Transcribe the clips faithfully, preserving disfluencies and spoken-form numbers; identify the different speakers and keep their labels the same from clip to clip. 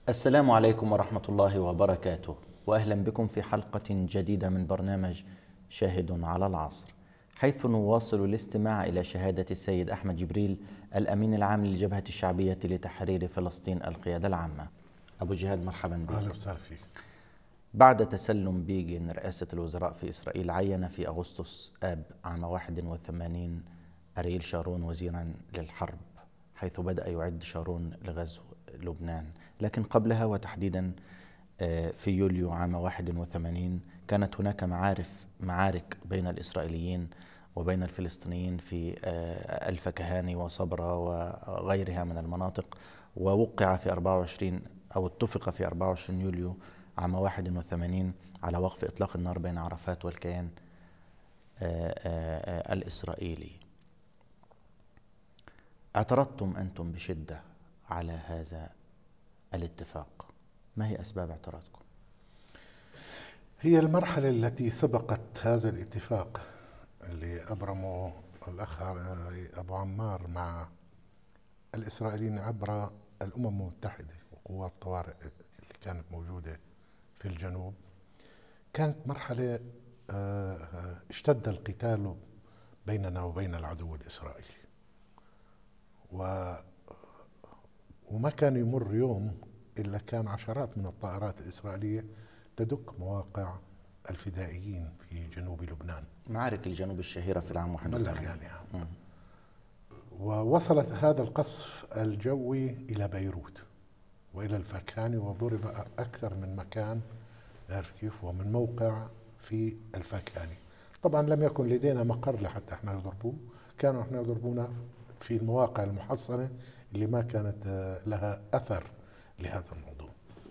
Speaker 1: السلام عليكم ورحمة الله وبركاته، وأهلا بكم في حلقة جديدة من برنامج شاهد على العصر، حيث نواصل الاستماع إلى شهادة السيد أحمد جبريل الأمين العام للجبهة الشعبية لتحرير فلسطين القيادة العامة. أبو جهاد، مرحبا بك.
Speaker 2: أهلا وسهلا فيك.
Speaker 1: بعد تسلم بيجن رئاسة الوزراء في إسرائيل، عين في أغسطس آب عام واحد وثمانين أرييل شارون وزيرا للحرب، حيث بدأ يعد شارون لغزو لبنان. لكن قبلها وتحديدا في يوليو عام واحد وثمانين كانت هناك معارف معارك بين الإسرائيليين وبين الفلسطينيين في الفكهاني وصبرا وغيرها من المناطق، ووقع في أربعة وعشرين أو اتفق في أربعة وعشرين يوليو عام واحد وثمانين على وقف إطلاق النار بين عرفات والكيان الإسرائيلي. اعترضتم أنتم بشدة على هذا الاتفاق، ما هي أسباب اعتراضكم؟
Speaker 2: هي المرحلة التي سبقت هذا الاتفاق اللي أبرمه الأخ أبو عمار مع الإسرائيليين عبر الأمم المتحدة وقوات الطوارئ اللي كانت موجودة في الجنوب، كانت مرحلة اشتد القتال بيننا وبين العدو الإسرائيلي، و وما كان يمر يوم إلا كان عشرات من الطائرات الإسرائيلية تدك مواقع الفدائيين في جنوب لبنان.
Speaker 1: معارك الجنوب الشهيرة في العام واحد وثمانين
Speaker 2: يعني. ووصلت هذا القصف الجوي إلى بيروت وإلى الفكهاني، وضرب أكثر من مكان، عارف كيف، ومن موقع في الفكهاني. طبعا لم يكن لدينا مقر لحتى احنا نضربوه، كانوا احنا يضربونا في المواقع المحصنة اللي ما كانت لها أثر لهذا الموضوع.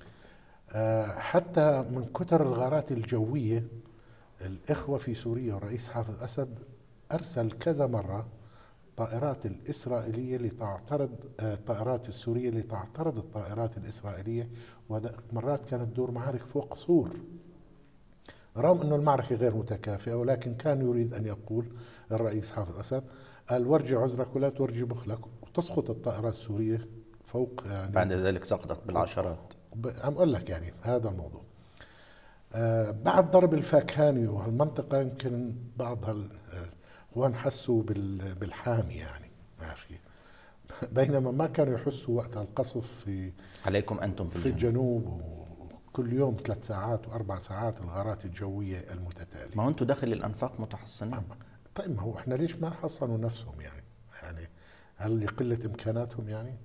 Speaker 2: حتى من كثر الغارات الجوية، الإخوة في سوريا والرئيس حافظ أسد أرسل كذا مرة الطائرات الإسرائيلية لتعترض الطائرات السورية لتعترض الطائرات الإسرائيلية، ومرات كانت تدور معارك فوق سور، رغم أنه المعركة غير متكافئة، ولكن كان يريد أن يقول الرئيس حافظ أسد قال ورجي عذرك ولا تورجي بخلك، وتسقط الطائرات السورية فوق. يعني
Speaker 1: بعد ذلك سقطت بالعشرات.
Speaker 2: عم أقول لك يعني هذا الموضوع. آه بعد ضرب الفاكهاني والمنطقة، يمكن بعض الإخوان حسوا بالحامي، يعني ماشي، بينما ما كانوا يحسوا وقت القصف في
Speaker 1: عليكم أنتم في,
Speaker 2: في الجنوب، وكل يوم ثلاث ساعات وأربع ساعات الغارات الجوية المتتالية.
Speaker 1: ما هو أنتم داخل الأنفاق متحصنين.
Speaker 2: طيب ما هو احنا ليش ما حصنوا نفسهم؟ يعني يعني هل لقلة إمكاناتهم؟ يعني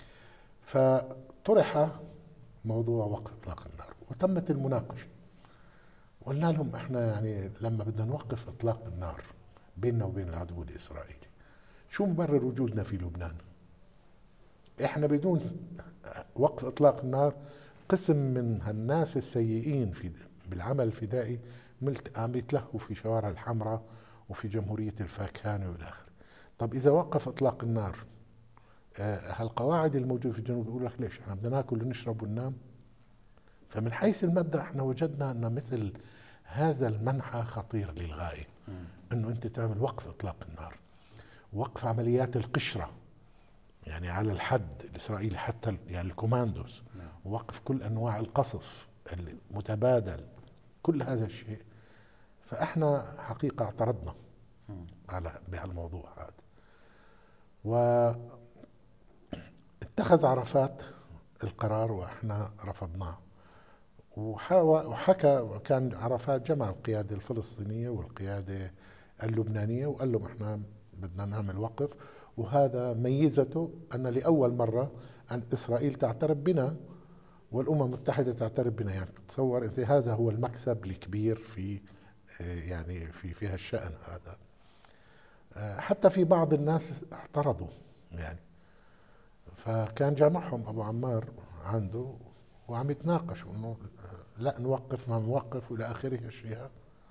Speaker 2: فطرح موضوع وقف إطلاق النار وتمت المناقشة، وقلنا لهم احنا يعني لما بدنا نوقف إطلاق النار بيننا وبين العدو الإسرائيلي، شو مبرر وجودنا في لبنان؟ احنا بدون وقف إطلاق النار قسم من هالناس السيئين في بالعمل الفدائي عم يتلهوا في شوارع الحمراء وفي جمهورية الفاكهاني والآخر. طب إذا وقف إطلاق النار، هالقواعد الموجودة في الجنوب بيقول لك ليش احنا بدنا ناكل ونشرب وننام؟ فمن حيث المبدأ احنا وجدنا أن مثل هذا المنحى خطير للغاية، أنه أنت تعمل وقف إطلاق النار، وقف عمليات القشرة يعني على الحد الإسرائيلي حتى يعني الكوماندوز، ووقف كل أنواع القصف المتبادل، كل هذا الشيء. فإحنا حقيقة اعترضنا على بهالموضوع هذا، واتخذ عرفات القرار وإحنا رفضناه، وحكى كان عرفات جمع القيادة الفلسطينية والقيادة اللبنانية وقال لهم إحنا بدنا نعمل وقف، وهذا ميزته أن لأول مرة أن إسرائيل تعترف بنا والأمم المتحدة تعترف بنا. يعني تصور أنت، هذا هو المكسب الكبير في يعني في في هالشأن هذا. حتى في بعض الناس اعترضوا يعني، فكان جامعهم أبو عمار عنده وعم يتناقشوا إنه لا نوقف ما نوقف وإلى آخره الشيء.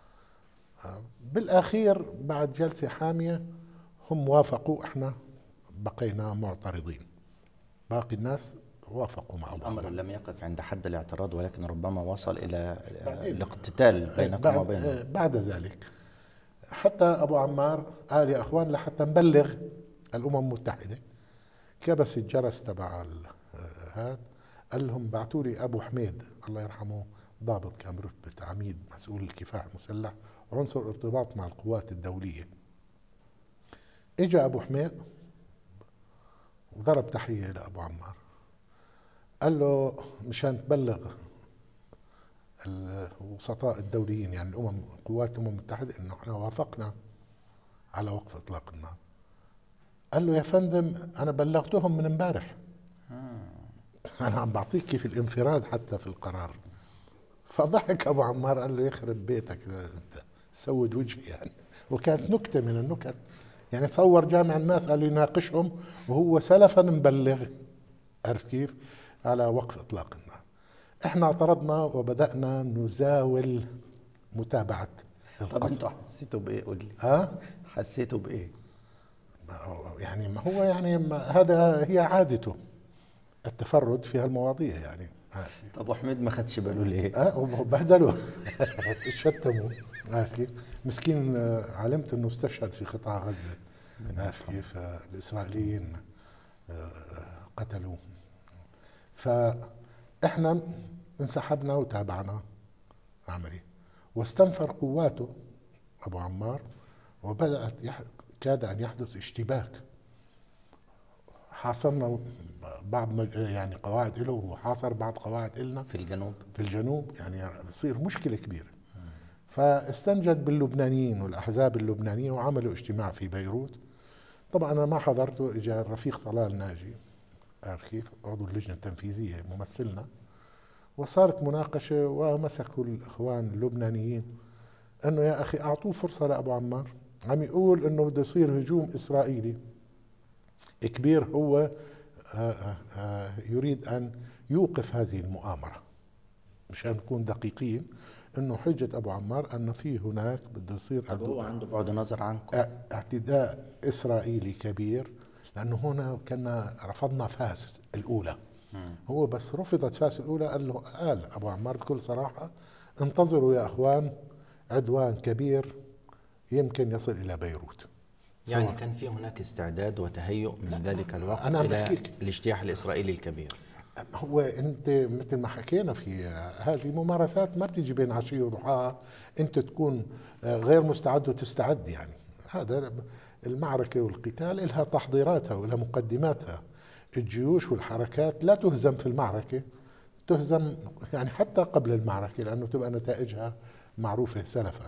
Speaker 2: بالأخير بعد جلسة حامية هم وافقوا، إحنا بقينا معترضين، باقي الناس وافقوا مع بعض.
Speaker 1: الأمر لم يقف عند حد الاعتراض، ولكن ربما وصل إلى الاقتتال بينكم وبينهم.
Speaker 2: بعد ذلك حتى أبو عمار قال يا أخوان لحتى نبلغ الأمم المتحدة، كبس الجرس تبع هذا قال لهم بعثوا لي ابو حميد الله يرحمه، ضابط كان برتبة عميد مسؤول الكفاح المسلح وعنصر ارتباط مع القوات الدولية. اجى ابو حميد وضرب تحية لابو عمار، قال له مشان تبلغ الوسطاء الدوليين يعني الامم قوات الامم المتحدة انه احنا وافقنا على وقف اطلاق النار. قال له يا فندم انا بلغتهم من امبارح، انا عم بعطيك كيف الانفراد حتى في القرار. فضحك ابو عمار قال له يخرب بيتك انت سود وجهي يعني. وكانت نكته من النكت يعني، تصور جامع الناس قالوا يناقشهم وهو سلفا مبلغ، عرفت كيف؟ على وقف اطلاق النار. احنا اعترضنا وبدانا نزاول متابعه
Speaker 1: طب انتوا حسيتوا بايه؟ قول لي.
Speaker 2: ها؟
Speaker 1: حسيتوا بايه؟
Speaker 2: ما هو يعني ما هو يعني ما هذا هي عادته التفرد في هالمواضيع يعني.
Speaker 1: طب وحميد ما خدش باله ليه؟
Speaker 2: اه وبهدلوا شتموا، عارف كيف؟ مسكين علمت انه استشهد في قطاع غزه، عارف كيف؟ الاسرائيليين قتلوه. فاحنا انسحبنا وتابعنا عمليه، واستنفر قواته ابو عمار، وبدات يح... كاد ان يحدث اشتباك. حاصرنا بعض يعني قواعد له وحاصر بعض قواعد إلنا
Speaker 1: في الجنوب
Speaker 2: في الجنوب يعني يصير مشكلة كبيرة. فاستنجد باللبنانيين والأحزاب اللبنانية وعملوا اجتماع في بيروت. طبعا أنا ما حضرته، إجا الرفيق طلال ناجي عارف كيف عضو اللجنة التنفيذية ممثلنا، وصارت مناقشة ومسكوا الإخوان اللبنانيين أنه يا أخي أعطوه فرصة لأبو عمار، عم يقول أنه بده يصير هجوم إسرائيلي كبير، هو يريد أن يوقف هذه المؤامرة. مشان نكون دقيقين انه حجة ابو عمار انه في هناك بده يصير
Speaker 1: هو عنده بعد نظر عنكم
Speaker 2: اعتداء اسرائيلي كبير، لانه هنا كنا رفضنا فاس الاولى. مم. هو بس رفضت فاس الاولى، قال له قال ابو عمار بكل صراحة انتظروا يا اخوان عدوان كبير يمكن يصل الى بيروت.
Speaker 1: يعني كان في هناك استعداد وتهيؤ من ذلك الوقت أنا إلى الاجتياح الإسرائيلي الكبير.
Speaker 2: هو أنت مثل ما حكينا في هذه ممارسات ما بتيجي بين عشية وضحاها، أنت تكون غير مستعد وتستعد يعني. هذا المعركة والقتال لها تحضيراتها ولها مقدماتها. الجيوش والحركات لا تهزم في المعركة، تهزم يعني حتى قبل المعركة، لأنه تبقى نتائجها معروفة سلفا.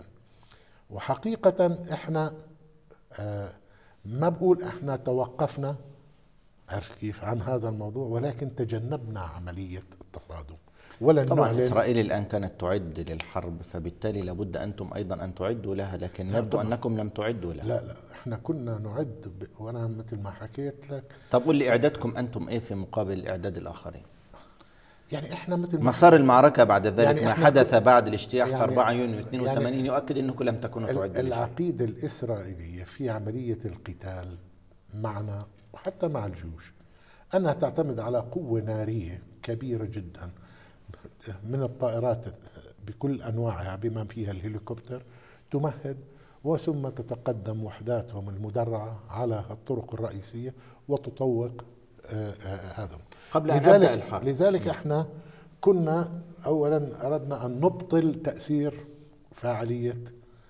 Speaker 2: وحقيقة إحنا آه ما بقول احنا توقفنا عرفت كيف عن هذا الموضوع، ولكن تجنبنا عملية التصادم. ولا
Speaker 1: طبعا إسرائيل الآن كانت تعد للحرب، فبالتالي لابد أنتم أيضا أن تعدوا لها، لكن يبدو أنكم لم تعدوا لها.
Speaker 2: لا لا احنا كنا نعد ب... وأنا مثل ما حكيت لك.
Speaker 1: طب قل لي إعدادكم أنتم إيه في مقابل إعداد الآخرين؟
Speaker 2: يعني احنا مثل
Speaker 1: مسار المعركة بعد ذلك يعني ما حدث بعد الاجتياح
Speaker 2: يعني
Speaker 1: في أربعة يونيو اثنين وثمانين يعني يؤكد أنكم لم تكونوا تعدوا.
Speaker 2: العقيدة الإسرائيلية في عملية القتال معنا وحتى مع الجيوش أنها تعتمد على قوة نارية كبيرة جدا من الطائرات بكل أنواعها بما فيها الهليكوبتر، تمهد وثم تتقدم وحداتهم المدرعة على الطرق الرئيسية وتطوق آآ آآ هذا
Speaker 1: قبل أن يبدأ الحرب.
Speaker 2: لذلك احنا كنا اولا اردنا ان نبطل تاثير فاعليه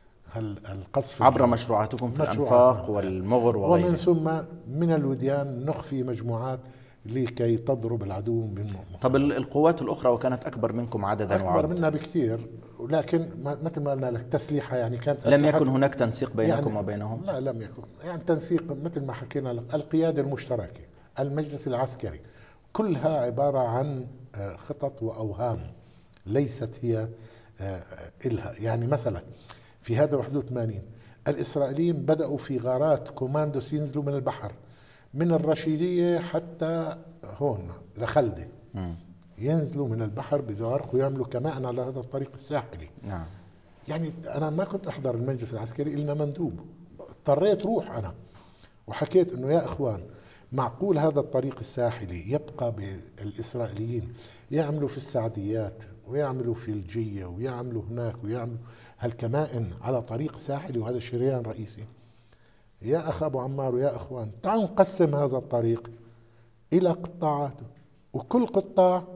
Speaker 2: القصف
Speaker 1: عبر مشروعاتكم في الانفاق والمغر وغيره،
Speaker 2: ومن ثم من الوديان نخفي مجموعات لكي تضرب العدو من.
Speaker 1: طب القوات الاخرى وكانت اكبر منكم عددا
Speaker 2: اكبر
Speaker 1: وعد.
Speaker 2: منا بكثير، ولكن مثل ما قلنا لك تسليحها يعني كانت
Speaker 1: لم يكن هناك تنسيق بينكم
Speaker 2: يعني
Speaker 1: وبينهم؟
Speaker 2: لا لم يكن يعني تنسيق مثل ما حكينا لك. القياده المشتركه، المجلس العسكري، كلها عباره عن خطط واوهام ليست هي إلها. يعني مثلا في هذا واحد وثمانين الإسرائيليين بدأوا في غارات كوماندوس ينزلوا من البحر من الرشيدية حتى هون لخلدة، ينزلوا من البحر بزوارق ويعملوا كمائن على هذا الطريق الساحلي.
Speaker 1: نعم.
Speaker 2: يعني أنا ما كنت أحضر المجلس العسكري إلنا مندوب، اضطريت روح أنا وحكيت إنه يا إخوان معقول هذا الطريق الساحلي يبقى بالإسرائيليين يعملوا في السعديات ويعملوا في الجية ويعملوا هناك ويعملوا هالكمائن على طريق ساحلي وهذا شريان رئيسي؟ يا أخ أبو عمار ويا إخوان تعالوا نقسم هذا الطريق إلى قطاعات، وكل قطاع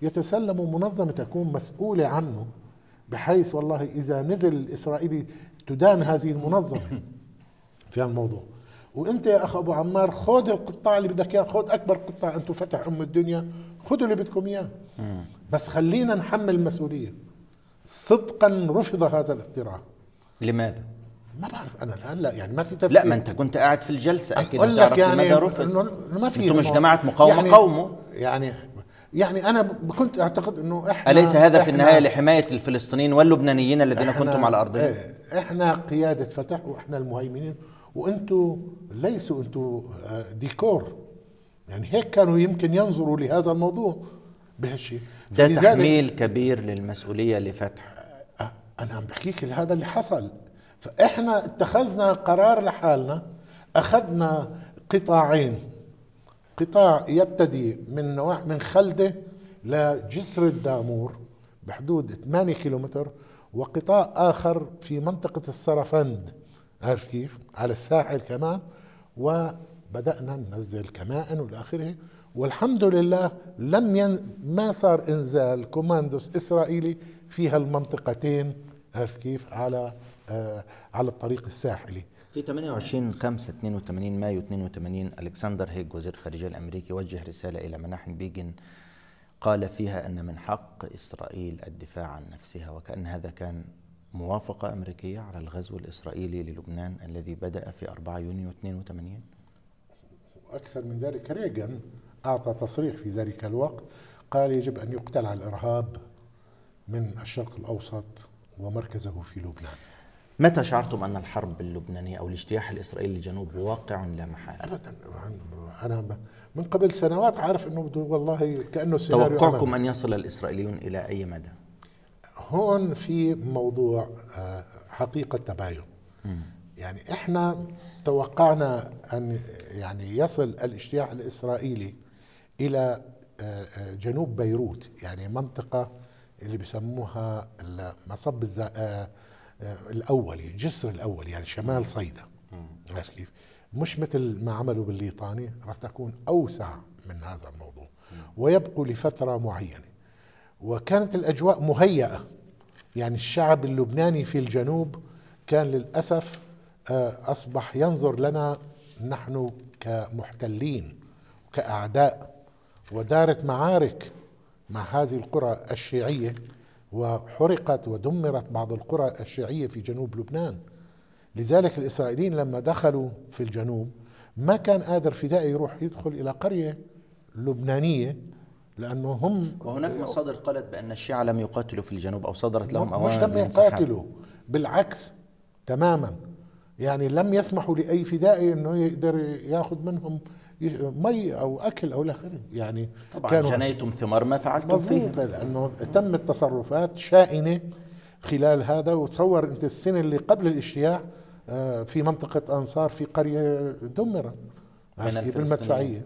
Speaker 2: يتسلموا منظمة تكون مسؤولة عنه، بحيث والله إذا نزل الإسرائيلي تدان هذه المنظمة في الموضوع. وانت يا اخ ابو عمار خذ القطاع اللي بدك اياه، خذ اكبر قطاع، انتم فتح ام الدنيا، خذوا اللي بدكم اياه، بس خلينا نحمل المسؤوليه. صدقا رفض هذا الاقتراح.
Speaker 1: لماذا؟
Speaker 2: ما بعرف انا الان، لا يعني ما في تفسير.
Speaker 1: لا، ما انت كنت قاعد في الجلسه اكيد
Speaker 2: اقول لك يعني
Speaker 1: لماذا رفض.
Speaker 2: انه ما في،
Speaker 1: انتم مش جماعه مقاومه،
Speaker 2: يعني
Speaker 1: قوموا.
Speaker 2: يعني يعني انا كنت اعتقد انه احنا
Speaker 1: اليس هذا في
Speaker 2: إحنا
Speaker 1: النهايه لحمايه الفلسطينيين واللبنانيين الذين كنتم على ارضهم؟
Speaker 2: ايه احنا قياده فتح واحنا المهيمنين، وانتم ليسوا انتم ديكور. يعني هيك كانوا يمكن ينظروا لهذا الموضوع بهالشيء.
Speaker 1: ده تحميل كبير للمسؤوليه لفتح.
Speaker 2: انا عم بحكيك هذا اللي حصل. فاحنا اتخذنا قرار لحالنا، اخذنا قطاعين، قطاع يبتدي من نواحي من خلده لجسر الدامور بحدود ثمانية كيلومتر، وقطاع اخر في منطقه السرفند، عارف كيف، على الساحل كمان. وبدانا ننزل كمائن والى اخره، والحمد لله لم ين... ما صار انزال كوماندوس اسرائيلي في هالمنطقتين، عارف كيف، على آه على الطريق الساحلي.
Speaker 1: في ثمانية وعشرين خمسة اثنين وثمانين مايو اثنين وثمانين الكسندر هيج وزير الخارجيه الامريكي وجه رساله الى مناحم بيغن قال فيها ان من حق اسرائيل الدفاع عن نفسها، وكأن هذا كان موافقه امريكيه على الغزو الاسرائيلي للبنان الذي بدأ في أربعة يونيو اثنين وثمانين.
Speaker 2: واكثر من ذلك، ريغان اعطى تصريح في ذلك الوقت قال يجب ان يقتلع الارهاب من الشرق الاوسط ومركزه في لبنان.
Speaker 1: متى شعرتم أن الحرب اللبنانية أو الاجتياح الإسرائيلي للجنوب واقع لا محالة؟
Speaker 2: أبدا، أنا من قبل سنوات عارف أنه بده والله كأنه السيناريو.
Speaker 1: توقعكم
Speaker 2: أمام.
Speaker 1: أن يصل الإسرائيليون إلى أي مدى؟
Speaker 2: هون في موضوع حقيقة تباين. يعني إحنا توقعنا أن يعني يصل الاجتياح الإسرائيلي إلى جنوب بيروت، يعني منطقة اللي بيسموها مصب الأولي، جسر الأولي، يعني شمال صيدا. عارف كيف؟ مش مثل ما عملوا بالليطاني، راح تكون أوسع من هذا الموضوع ويبقوا لفترة معينة. وكانت الأجواء مهيئة، يعني الشعب اللبناني في الجنوب كان للأسف أصبح ينظر لنا نحن كمحتلين وكأعداء، ودارت معارك مع هذه القرى الشيعية، وحرقت ودمرت بعض القرى الشيعية في جنوب لبنان. لذلك الإسرائيليين لما دخلوا في الجنوب ما كان قادر فدائي يروح يدخل إلى قرية لبنانية، لأنه هم.
Speaker 1: وهناك مصادر قالت بأن الشيعة لم يقاتلوا في الجنوب أو صدرت لهم أوامر
Speaker 2: مش لم يقاتلوا، بالعكس تماما، يعني لم يسمحوا لأي فدائي أنه يقدر يأخذ منهم مي أو أكل أو الآخر. يعني
Speaker 1: طبعا جنيتم ثمار ما فعلتم فيه،
Speaker 2: لأنه تمت تصرفات شائنة خلال هذا. وتصور أنت السنة اللي قبل الاجتياح في منطقة أنصار في قرية دمرت بالمدفعية.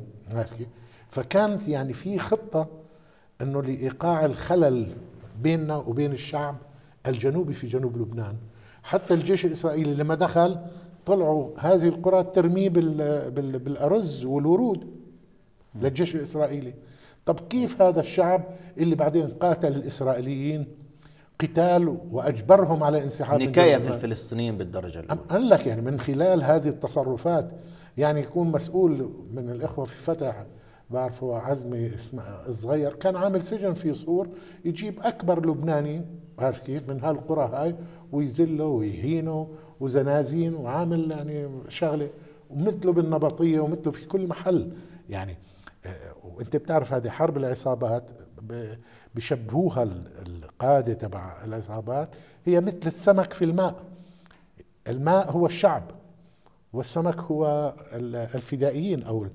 Speaker 2: فكانت يعني في خطة أنه لإيقاع الخلل بيننا وبين الشعب الجنوبي في جنوب لبنان. حتى الجيش الإسرائيلي لما دخل طلعوا هذه القرى ترميه بالأرز والورود للجيش الإسرائيلي. طب كيف هذا الشعب اللي بعدين قاتل الإسرائيليين قتال وأجبرهم على انسحاب؟
Speaker 1: نكاية في الفلسطينيين بالدرجة الأولى.
Speaker 2: قال لك يعني من خلال هذه التصرفات، يعني يكون مسؤول من الإخوة في فتح، بعرفوا عزمي الصغير كان عامل سجن في صور، يجيب أكبر لبناني عارف كيف من هالقرى هاي ويذله ويهينه وزنازين، وعامل يعني شغلة، ومثله بالنبطية ومثله في كل محل. يعني وانت بتعرف هذه حرب العصابات، بشبهوها القادة تبع العصابات هي مثل السمك في الماء. الماء هو الشعب والسمك هو الفدائيين أو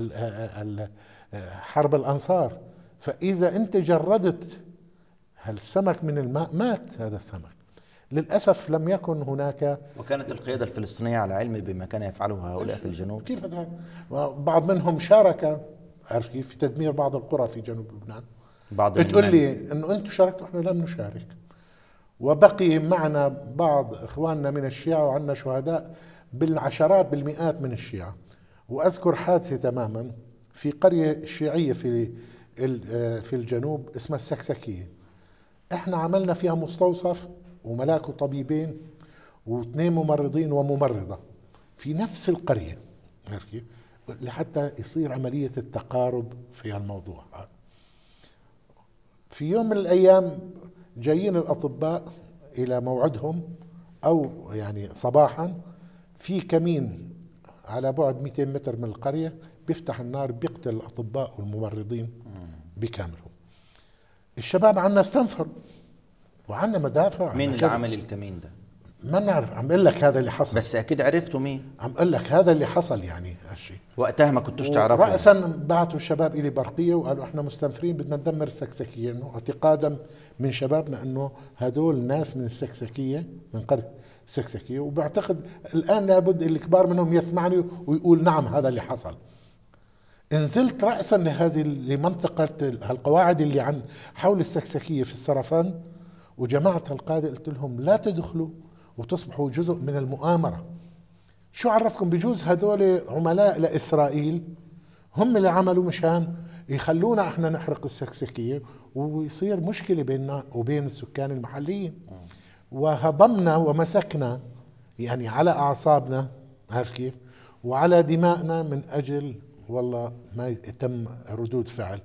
Speaker 2: حرب الأنصار. فإذا أنت جردت هالسمك من الماء مات هذا السمك. للأسف لم يكن هناك.
Speaker 1: وكانت القيادة الفلسطينية على علم بما كان يفعله هؤلاء في الجنوب.
Speaker 2: كيف هذا؟ بعض منهم شارك عارف كيف في تدمير بعض القرى في جنوب لبنان.
Speaker 1: بعض
Speaker 2: تقول لي انه انتم شاركتوا، احنا لم نشارك. وبقي معنا بعض اخواننا من الشيعة وعندنا شهداء بالعشرات بالمئات من الشيعة. واذكر حادثة تماما في قرية شيعية في في الجنوب اسمها السكسكية. احنا عملنا فيها مستوصف وملاك طبيبين واثنين ممرضين وممرضة في نفس القرية، عرفت كيف؟ لحتى يصير عملية التقارب في الموضوع. في يوم من الأيام جايين الأطباء إلى موعدهم، أو يعني صباحا، في كمين على بعد مئتين متر من القرية بيفتح النار بيقتل الأطباء والممرضين بكاملهم. الشباب عنا استنفروا وعنا مدافع.
Speaker 1: مين اللي عمل الكمين ده؟
Speaker 2: ما نعرف، عم اقول لك هذا اللي حصل.
Speaker 1: بس اكيد عرفتوا مين.
Speaker 2: عم اقول لك هذا اللي حصل يعني هالشيء.
Speaker 1: وقتها ما كنتوش تعرفوا؟
Speaker 2: رأسا بعثوا الشباب الي برقيه وقالوا احنا مستنفرين بدنا ندمر السكسكيه، انه اعتقادا من شبابنا انه هدول ناس من السكسكيه، من قريه السكسكيه، وبعتقد الان لابد الكبار منهم يسمعني ويقول نعم هذا اللي حصل. نزلت رأسا لهذه لمنطقة القواعد اللي عن حول السكسكية في السرفان، وجماعة القادة قلت لهم لا تدخلوا وتصبحوا جزء من المؤامرة. شو عرفكم؟ بجوز هذول عملاء لإسرائيل هم اللي عملوا مشان يخلونا احنا نحرق السكسكية ويصير مشكلة بيننا وبين السكان المحليين. وهضمنا ومسكنا يعني على أعصابنا، عارف كيف؟ وعلى دمائنا من أجل والله ما يتم ردود فعل.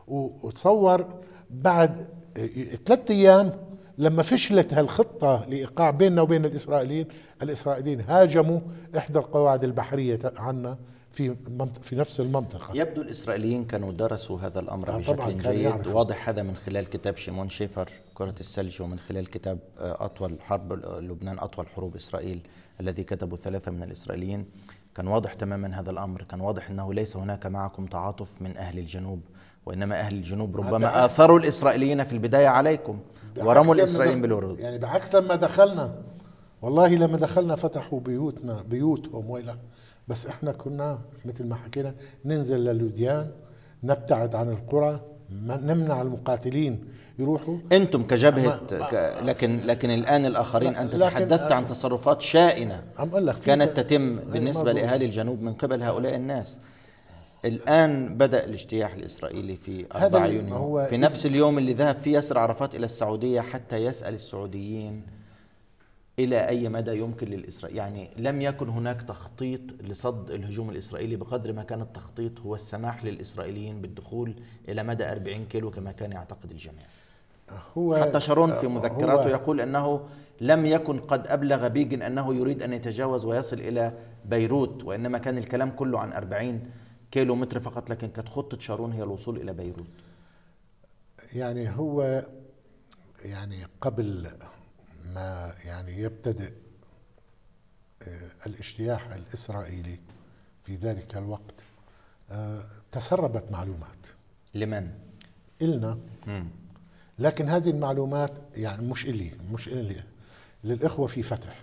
Speaker 2: وتصور بعد ثلاثة أيام لما فشلت هالخطة لإيقاع بيننا وبين الإسرائيليين، الإسرائيليين هاجموا إحدى القواعد البحرية عنا في في نفس المنطقة.
Speaker 1: يبدو الإسرائيليين كانوا درسوا هذا الأمر
Speaker 2: آه
Speaker 1: بشكل جيد. واضح هذا من خلال كتاب شيمون شيفر كرة الثلج، ومن خلال كتاب أطول حرب لبنان أطول حروب إسرائيل الذي كتبه ثلاثة من الإسرائيليين. كان واضح تماما هذا الأمر، كان واضح أنه ليس هناك معكم تعاطف من أهل الجنوب، وإنما أهل الجنوب ربما آثروا الإسرائيليين في البداية عليكم ورموا الإسرائيليين بالورود.
Speaker 2: يعني بعكس لما دخلنا، والله لما دخلنا فتحوا بيوتنا بيوتهم وإلى، بس احنا كنا مثل ما حكينا ننزل للوديان، نبتعد عن القرى، نمنع المقاتلين يروحوا.
Speaker 1: انتم كجبهه ك... لكن لكن الان الاخرين، انت تحدثت عن تصرفات شائنه كانت تتم بالنسبه لاهالي الجنوب من قبل هؤلاء الناس. الان بدا الاجتياح الاسرائيلي في أربعة يونيو، في نفس اليوم اللي ذهب فيه ياسر عرفات الى السعوديه حتى يسال السعوديين إلى أي مدى يمكن للإسرائيل، يعني لم يكن هناك تخطيط لصد الهجوم الإسرائيلي بقدر ما كان التخطيط هو السماح للإسرائيليين بالدخول إلى مدى أربعين كيلو كما كان يعتقد الجميع. هو حتى شارون في مذكراته يقول أنه لم يكن قد أبلغ بيجن أنه يريد أن يتجاوز ويصل إلى بيروت، وإنما كان الكلام كله عن أربعين كيلو متر فقط، لكن كانت خطة شارون هي الوصول إلى بيروت.
Speaker 2: يعني هو يعني قبل ما يعني يبتدئ الاجتياح الإسرائيلي في ذلك الوقت تسربت معلومات.
Speaker 1: لمن؟
Speaker 2: إلنا. مم. لكن هذه المعلومات يعني مش إلي مش إلي للإخوة في فتح.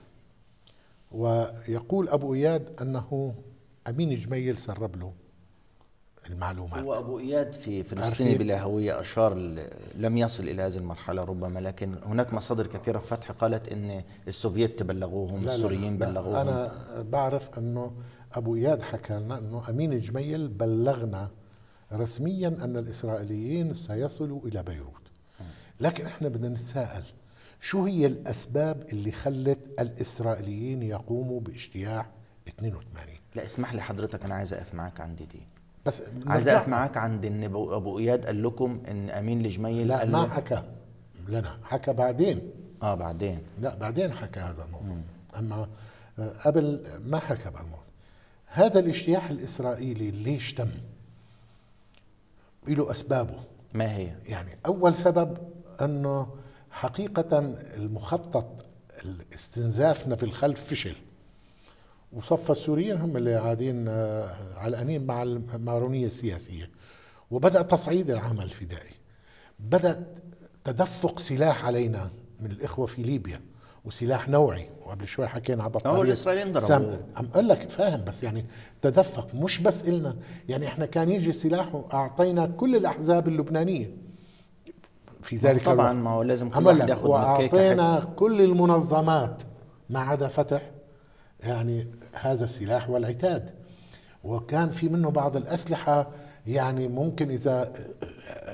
Speaker 2: ويقول أبو إياد أنه أمين جميل سرب له المعلومات.
Speaker 1: هو أبو إياد في فلسطيني بلا هوية أشار لم يصل إلى هذه المرحلة ربما، لكن هناك مصادر كثيرة في فتح قالت إن السوفييت بلغوهم، السوريين بلغوهم.
Speaker 2: أنا بعرف أنه أبو إياد حكى لنا أنه أمين جميل بلغنا رسميا أن الإسرائيليين سيصلوا إلى بيروت. لكن إحنا بدنا نتساءل شو هي الأسباب اللي خلت الإسرائيليين يقوموا باجتياح اثنين وثمانين؟
Speaker 1: لا اسمح لي حضرتك، أنا عايز أقف معك عندي دي،
Speaker 2: بس
Speaker 1: عايز اقف معاك عند ان ابو اياد قال لكم ان امين الجميل.
Speaker 2: لا ما حكى لنا، حكى بعدين.
Speaker 1: اه بعدين
Speaker 2: لا بعدين حكى هذا الموضوع. اما قبل ما حكى بالموضوع. هذا الاجتياح الاسرائيلي ليش تم؟ له اسبابه.
Speaker 1: ما هي؟
Speaker 2: يعني اول سبب انه حقيقة المخطط الاستنزافنا في الخلف فشل، وصف السوريين هم اللي قاعدين علقانين مع المارونية السياسية، وبدأ تصعيد العمل الفدائي، بدأ تدفق سلاح علينا من الإخوة في ليبيا، وسلاح نوعي، وقبل شوي حكينا على بطارية.
Speaker 1: هو الإسرائيليين ضربوا.
Speaker 2: عم أقول لك فاهم، بس يعني تدفق مش بس إلنا، يعني إحنا كان يجي سلاح وأعطينا كل الأحزاب اللبنانية في ذلك
Speaker 1: طبعا الوقت. ما هو لازم كل واحد ياخذ
Speaker 2: وأعطينا كل المنظمات ما عدا فتح يعني هذا السلاح والعتاد، وكان في منه بعض الأسلحة يعني ممكن إذا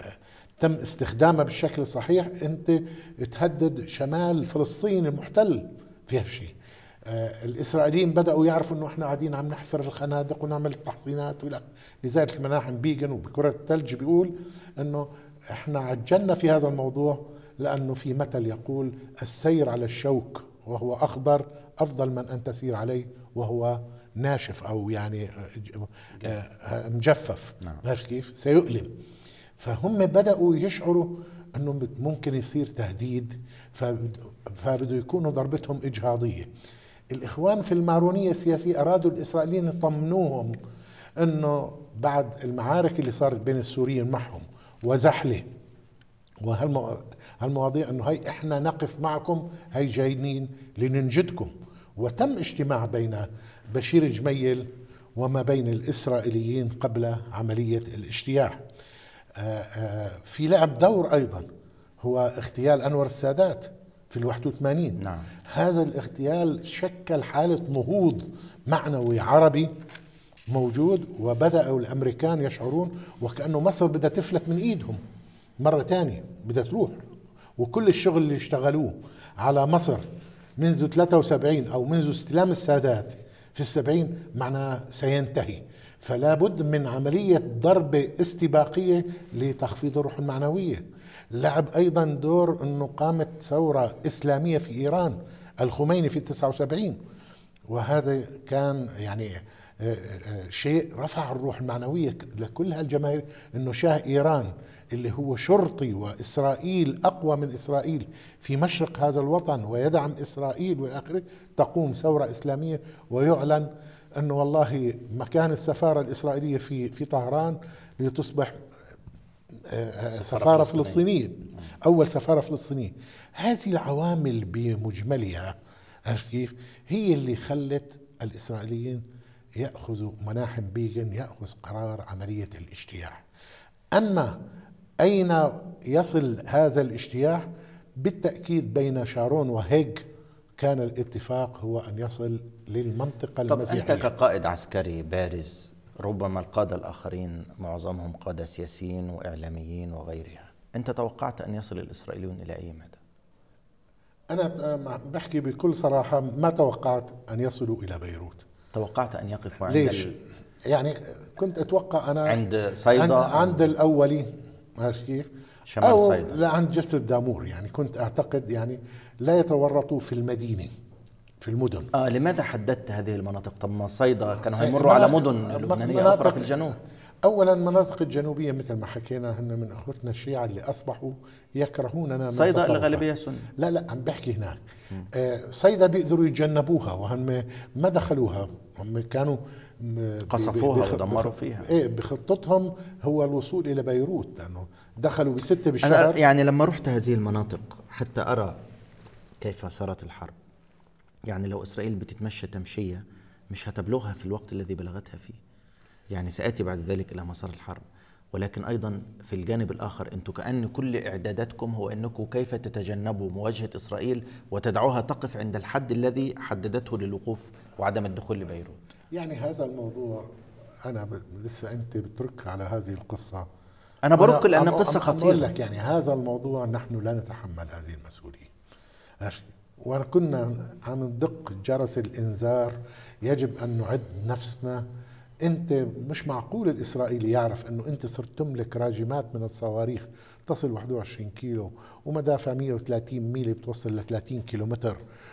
Speaker 2: تم استخدامها بالشكل الصحيح أنت تهدد شمال فلسطين المحتل في هالشيء. آه الإسرائيليين بدأوا يعرفوا أنه إحنا قاعدين عم نحفر الخنادق ونعمل التحصينات وإلى. لذلك المناحم بيغن وبكرة الثلج بيقول أنه إحنا عجلنا في هذا الموضوع، لأنه في مثل يقول السير على الشوك وهو أخضر أفضل من أن تسير عليه وهو ناشف أو يعني مجفف. نعم. كيف سيؤلم. فهم بدأوا يشعروا أنه ممكن يصير تهديد، فبدوا يكونوا ضربتهم إجهاضية. الإخوان في المارونية السياسية أرادوا الإسرائيليين يطمنوهم أنه بعد المعارك اللي صارت بين السوريين معهم وزحلة وهالمواضيع أنه هاي إحنا نقف معكم، هاي جايين لننجدكم. وتم اجتماع بين بشير جميل وما بين الإسرائيليين قبل عملية الاجتياح. في لعب دور أيضا هو اغتيال أنور السادات في الواحد وثمانين. نعم. هذا الاغتيال شكل حالة نهوض معنوي عربي موجود، وبدأوا الأمريكان يشعرون وكأنه مصر بدها تفلت من إيدهم مرة تانية، بدها تروح. وكل الشغل اللي اشتغلوه على مصر منذ ثلاثة وسبعين أو منذ استلام السادات في السبعين معناه سينتهي. فلا بد من عملية ضربة استباقية لتخفيض الروح المعنوية. لعب أيضا دور أنه قامت ثورة إسلامية في إيران، الخميني في تسعة وسبعين، وهذا كان يعني شيء رفع الروح المعنوية لكل هالجماهير، أنه شاه إيران اللي هو شرطي وإسرائيل أقوى من إسرائيل في مشرق هذا الوطن ويدعم إسرائيل والآخر، تقوم ثورة إسلامية ويعلن أنه والله مكان السفارة الإسرائيلية في في طهران لتصبح سفارة فلسطينية، أول سفارة فلسطينية. هذه العوامل بمجملها عرفت كيف هي اللي خلت الإسرائيليين يأخذوا مناحم بيغن يأخذ قرار عملية الاجتياح. أما أين يصل هذا الاجتياح؟ بالتأكيد بين شارون وهيج كان الاتفاق هو أن يصل للمنطقة المسيحية.
Speaker 1: طب أنت كقائد عسكري بارز، ربما القادة الآخرين معظمهم قادة سياسيين وإعلاميين وغيرها، أنت توقعت أن يصل الإسرائيليون إلى أي مدى؟
Speaker 2: أنا بحكي بكل صراحة ما توقعت أن يصلوا إلى بيروت.
Speaker 1: توقعت أن يقفوا عند
Speaker 2: ليش؟ ال... يعني كنت أتوقع أنا
Speaker 1: عند صيدا،
Speaker 2: عند, عند الأولي عارف كيف؟
Speaker 1: شمال
Speaker 2: أو
Speaker 1: صيدا،
Speaker 2: لا عند جسر دامور. يعني كنت أعتقد يعني لا يتورطوا في المدينة في المدن.
Speaker 1: آه لماذا حددت هذه المناطق؟ طب ما صيدا كانوا هيمروا على مدن لبنانية أخرى في الجنوب.
Speaker 2: أولا المناطق الجنوبية مثل ما حكينا هن من أخوتنا الشيعة اللي أصبحوا يكرهوننا.
Speaker 1: صيدا الغالبية سنة.
Speaker 2: لا لا عم بحكي هناك آه صيدا بيقدروا يتجنبوها وهم ما دخلوها، هم كانوا
Speaker 1: قصفوها ودمروا فيها.
Speaker 2: ايه بخطتهم هو الوصول إلى بيروت، لأنه دخلوا بستة بالشهر.
Speaker 1: أنا يعني لما رحت هذه المناطق حتى أرى كيف صارت الحرب، يعني لو إسرائيل بتتمشى تمشية مش هتبلغها في الوقت الذي بلغتها فيه، يعني سأتي بعد ذلك إلى مسار الحرب. ولكن أيضا في الجانب الآخر أنتم كأن كل إعداداتكم هو أنكم كيف تتجنبوا مواجهة إسرائيل وتدعوها تقف عند الحد الذي حددته للوقوف وعدم الدخول لبيروت.
Speaker 2: يعني هذا الموضوع أنا لسه أنت بترك على هذه القصة.
Speaker 1: أنا برك لأن قصة خطيرة.
Speaker 2: أقول لك يعني هذا الموضوع نحن لا نتحمل هذه المسؤولية، وكنا عم ندق جرس الإنذار. يجب أن نعد نفسنا. أنت مش معقول الإسرائيلي يعرف أنه أنت صرت تملك راجمات من الصواريخ تصل واحد وعشرين كيلو ومدافع مئة وثلاثين ميل بتوصل ل ثلاثين كيلومتر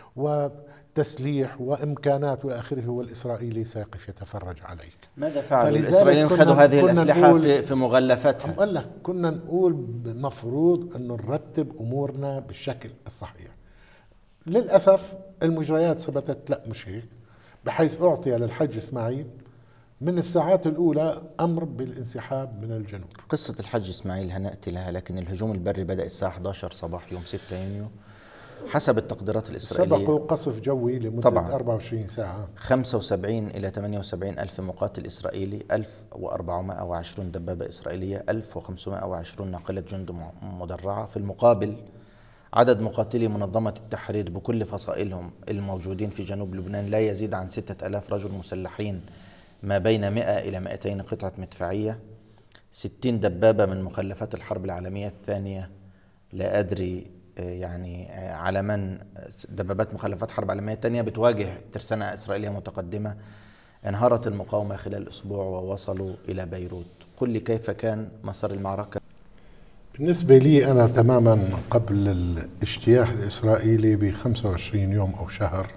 Speaker 2: وتسليح وإمكانات والآخره، والإسرائيلي سيقف يتفرج عليك.
Speaker 1: ماذا فعلوا الإسرائيليين؟ خذوا هذه الأسلحة في, في مغلفتها.
Speaker 2: أقول لك كنا نقول مفروض أنه نرتب أمورنا بالشكل الصحيح. للأسف المجريات ثبتت لا مش هيك، بحيث أعطي للحج إسماعيل من الساعات الأولى أمر بالانسحاب من الجنوب.
Speaker 1: قصة الحج إسماعيل هنأتي لها، لكن الهجوم البري بدأ الساعة إحدى عشر صباح يوم ستة يونيو حسب التقديرات الإسرائيلية.
Speaker 2: سبقوا قصف جوي لمدة طبعاً أربعة وعشرين ساعة.
Speaker 1: خمسة وسبعين إلى ثمانية وسبعين ألف مقاتل إسرائيلي، ألف وأربعمائة وعشرين دبابة إسرائيلية، ألف وخمسمائة وعشرين ناقلة جند مدرعة. في المقابل عدد مقاتلي منظمة التحرير بكل فصائلهم الموجودين في جنوب لبنان لا يزيد عن ستة آلاف رجل مسلحين، ما بين مئة إلى مئتين قطعة مدفعية، ستين دبابة من مخلفات الحرب العالمية الثانية، لا أدري يعني على من دبابات مخلفات حرب عالمية تانية بتواجه ترسانة إسرائيلية متقدمة. انهارت المقاومة خلال أسبوع ووصلوا إلى بيروت. قل لي كيف كان مسار المعركة؟
Speaker 2: بالنسبة لي أنا تماما قبل الاجتياح الإسرائيلي ب خمسة وعشرين يوم أو شهر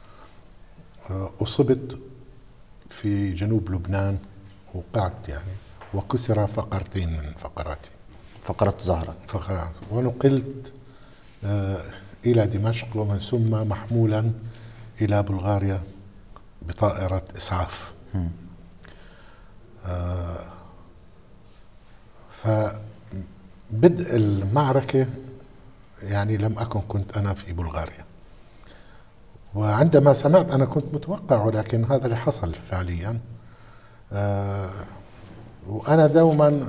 Speaker 2: أصبت في جنوب لبنان، وقعت يعني وكسر فقرتين من فقراتي،
Speaker 1: فقرة ظهرك.
Speaker 2: فقرات، ونقلت إلى دمشق ومن ثم محمولا إلى بلغاريا بطائرة إسعاف. آه فبدء المعركة يعني لم أكن كنت أنا في بلغاريا، وعندما سمعت أنا كنت متوقع، ولكن هذا اللي حصل فعليا. آه وأنا دوما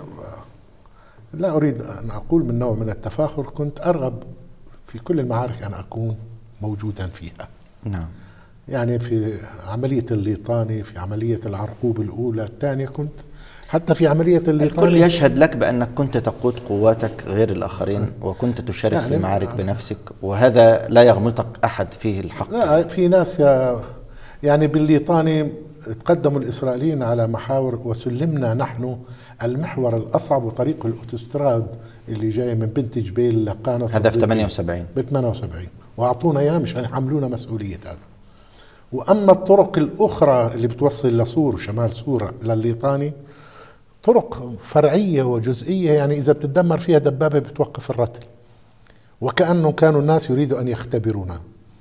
Speaker 2: لا أريد أن أقول من نوع من التفاخر، كنت أرغب في كل المعارك أن أكون موجودا فيها.
Speaker 1: نعم.
Speaker 2: يعني في عملية الليطاني، في عملية العرقوب الأولى الثانية، كنت حتى في عملية الليطاني
Speaker 1: الكل يشهد لك بأنك كنت تقود قواتك غير الآخرين وكنت تشارك يعني في المعارك بنفسك، وهذا لا يغمطك أحد فيه الحق.
Speaker 2: لا، في ناس يعني بالليطاني تقدموا الإسرائيليين على محاور وسلمنا نحن المحور الأصعب وطريق الأوتوستراد اللي جاي من بنت جبيل لقانص.
Speaker 1: هذا في ثمانية وسبعين
Speaker 2: ب ثمانية وسبعين، وأعطونا إياه مشان يحملونا مسؤولية هذا. وأما الطرق الأخرى اللي بتوصل لصور وشمال سورة للليطاني طرق فرعية وجزئية، يعني إذا بتدمر فيها دبابة بتوقف الرتل، وكأنه كانوا الناس يريدوا أن يختبرونا.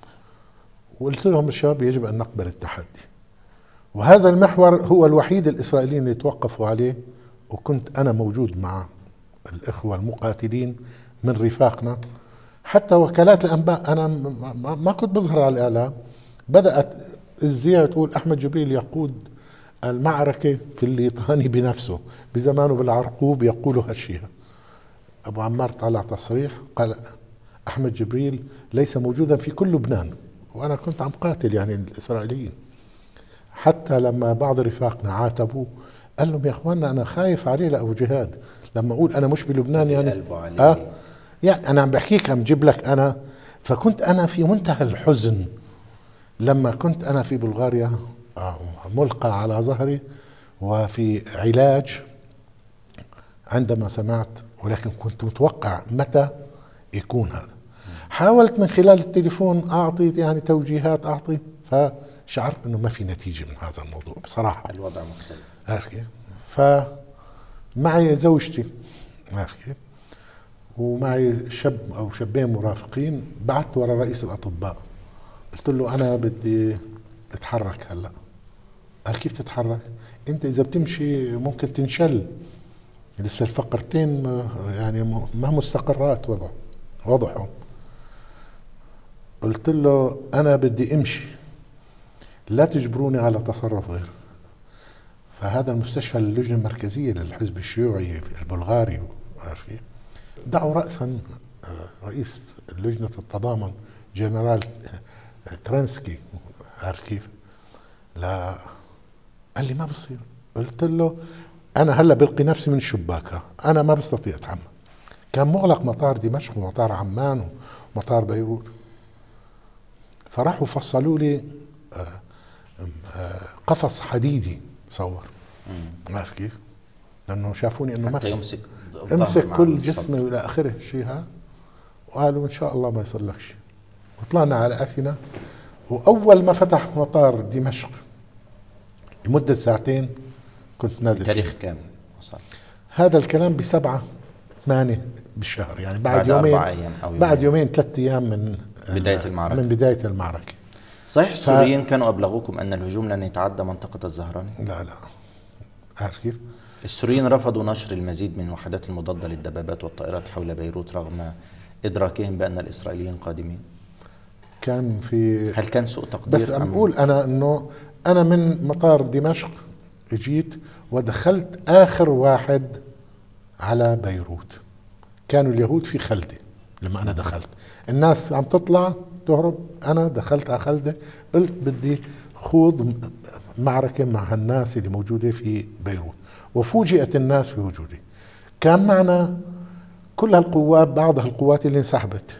Speaker 2: وقلت لهم الشباب يجب أن نقبل التحدي، وهذا المحور هو الوحيد الإسرائيليين اللي توقفوا عليه، وكنت أنا موجود مع الإخوة المقاتلين من رفاقنا. حتى وكالات الأنباء أنا ما كنت بظهر على الإعلام، بدأت الزيادة تقول أحمد جبريل يقود المعركة في الليطاني بنفسه، بزمانه بالعرقوب يقولوا هالشيء. أبو عمار طلع تصريح قال أحمد جبريل ليس موجودا في كل لبنان، وأنا كنت عم قاتل يعني الإسرائيليين. حتى لما بعض رفاقنا عاتبوا قال لهم يا أخواننا أنا خايف عليه لأبو جهاد لما أقول أنا مش بلبنان، يعني آه يعني أنا عم بحكيك عم جيب لك أنا. فكنت أنا في منتهى الحزن لما كنت أنا في بلغاريا ملقى على ظهري وفي علاج عندما سمعت، ولكن كنت متوقع متى يكون هذا. حاولت من خلال التليفون أعطي يعني توجيهات أعطي، فشعرت أنه ما في نتيجة من هذا الموضوع بصراحة.
Speaker 1: الوضع مختلف.
Speaker 2: عارف كيف؟ فمعي زوجتي، عارف كيف؟ ومعي شاب أو شابين مرافقين. بعثت ورا رئيس الأطباء قلت له أنا بدي اتحرك هلا. قال كيف تتحرك؟ انت اذا بتمشي ممكن تنشل، لسه الفقرتين يعني ما مستقرات وضع وضعهم. قلت له انا بدي امشي، لا تجبروني على تصرف غير. فهذا المستشفى اللجنة المركزية للحزب الشيوعي في البلغاري، عارف كيف؟ دعوا رأسا رئيس لجنة التضامن جنرال ترانسكي، عارف كيف؟ لا، قال لي ما بصير. قلت له انا هلا بلقي نفسي من الشباك، انا ما بستطيع اتحمل. كان مغلق مطار دمشق ومطار عمان ومطار بيروت. فراحوا فصلوا لي قفص حديدي صور، عارف كيف؟ لانه شافوني انه ما في
Speaker 1: يمسك
Speaker 2: امسك كل جسمي والى اخره الشيء هذا، وقالوا ان شاء الله ما يصير لك شيء. وطلعنا على اثينا، واول ما فتح مطار دمشق لمدة ساعتين كنت نازل.
Speaker 1: تاريخ كام وصل؟
Speaker 2: هذا الكلام بسبعة ثمانية بالشهر، يعني بعد,
Speaker 1: بعد
Speaker 2: يومين
Speaker 1: أيام أو يومين.
Speaker 2: بعد يومين ثلاثة أيام من
Speaker 1: بداية المعركة.
Speaker 2: من بداية المعركة.
Speaker 1: صحيح السوريين ف... كانوا أبلغوكم أن الهجوم لن يتعدى منطقة الزهراني؟
Speaker 2: لا لا، عارف كيف؟
Speaker 1: السوريين رفضوا نشر المزيد من الوحدات المضادة للدبابات والطائرات حول بيروت رغم إدراكهم بأن الإسرائيليين قادمين.
Speaker 2: كان في
Speaker 1: هل كان سوء تقدير؟
Speaker 2: بس أم أقول أنا أنه أنا من مطار دمشق جيت ودخلت آخر واحد على بيروت. كانوا اليهود في خلدة لما أنا دخلت، الناس عم تطلع تهرب، أنا دخلت على خلدة. قلت بدي خوض معركة مع الناس اللي موجودة في بيروت، وفوجئت الناس في وجودي. كان معنا كل هالقوات، بعض هالقوات اللي انسحبت.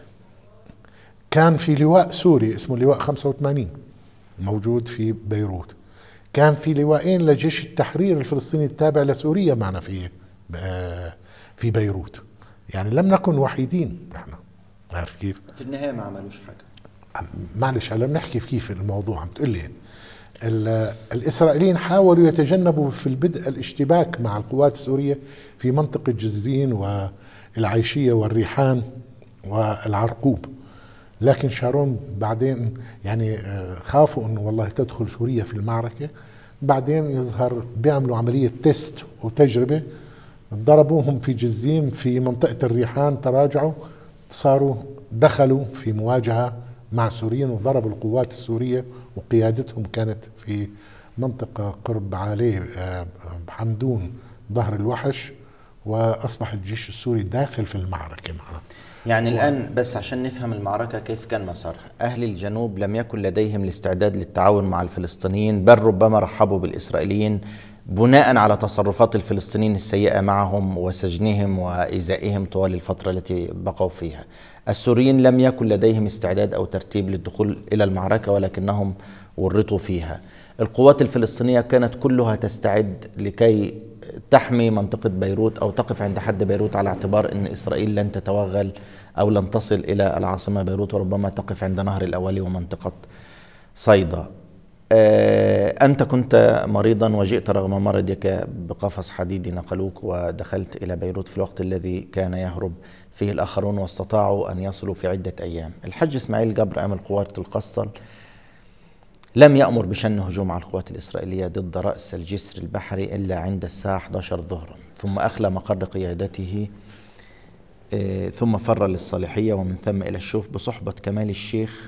Speaker 2: كان في لواء سوري اسمه لواء خمسة وثمانين موجود في بيروت. كان في لواءين لجيش التحرير الفلسطيني التابع لسوريا معنا في في بيروت. يعني لم نكن وحيدين احنا. عارف كيف؟
Speaker 1: في النهاية ما عملوش حاجة.
Speaker 2: معلش هلا بنحكي كيف الموضوع. عم تقول لي الإسرائيليين حاولوا يتجنبوا في البدء الاشتباك مع القوات السورية في منطقة جزين والعيشية والريحان والعرقوب، لكن شارون بعدين يعني خافوا انه والله تدخل سوريا في المعركة. بعدين يظهر بيعملوا عملية تيست وتجربة، ضربوهم في جزين في منطقة الريحان، تراجعوا صاروا دخلوا في مواجهة مع السوريين وضربوا القوات السورية، وقيادتهم كانت في منطقة قرب عليه حمدون ظهر الوحش، وأصبح الجيش السوري داخل في المعركة معه.
Speaker 1: يعني و... الآن بس عشان نفهم المعركة كيف كان مسارها، أهل الجنوب لم يكن لديهم الاستعداد للتعاون مع الفلسطينيين، بل ربما رحبوا بالإسرائيليين بناء على تصرفات الفلسطينيين السيئة معهم وسجنهم وإيذائهم طوال الفترة التي بقوا فيها. السوريين لم يكن لديهم استعداد أو ترتيب للدخول إلى المعركة، ولكنهم ورطوا فيها. القوات الفلسطينية كانت كلها تستعد لكي تحمي منطقة بيروت أو تقف عند حد بيروت، على اعتبار أن إسرائيل لن تتوغل أو لن تصل إلى العاصمة بيروت، وربما تقف عند نهر الأولي ومنطقة صيدا. أنت كنت مريضا وجئت رغم مرضك بقفص حديدي، نقلوك ودخلت إلى بيروت في الوقت الذي كان يهرب فيه الآخرون، واستطاعوا أن يصلوا في عدة أيام. الحج إسماعيل جبر أمل قوات القسطل لم يأمر بشن هجوم على القوات الإسرائيلية ضد رأس الجسر البحري إلا عند الساعة إحدى عشرة ظهرا، ثم أخلى مقر قيادته ثم فر للصالحية ومن ثم إلى الشوف بصحبة كمال الشيخ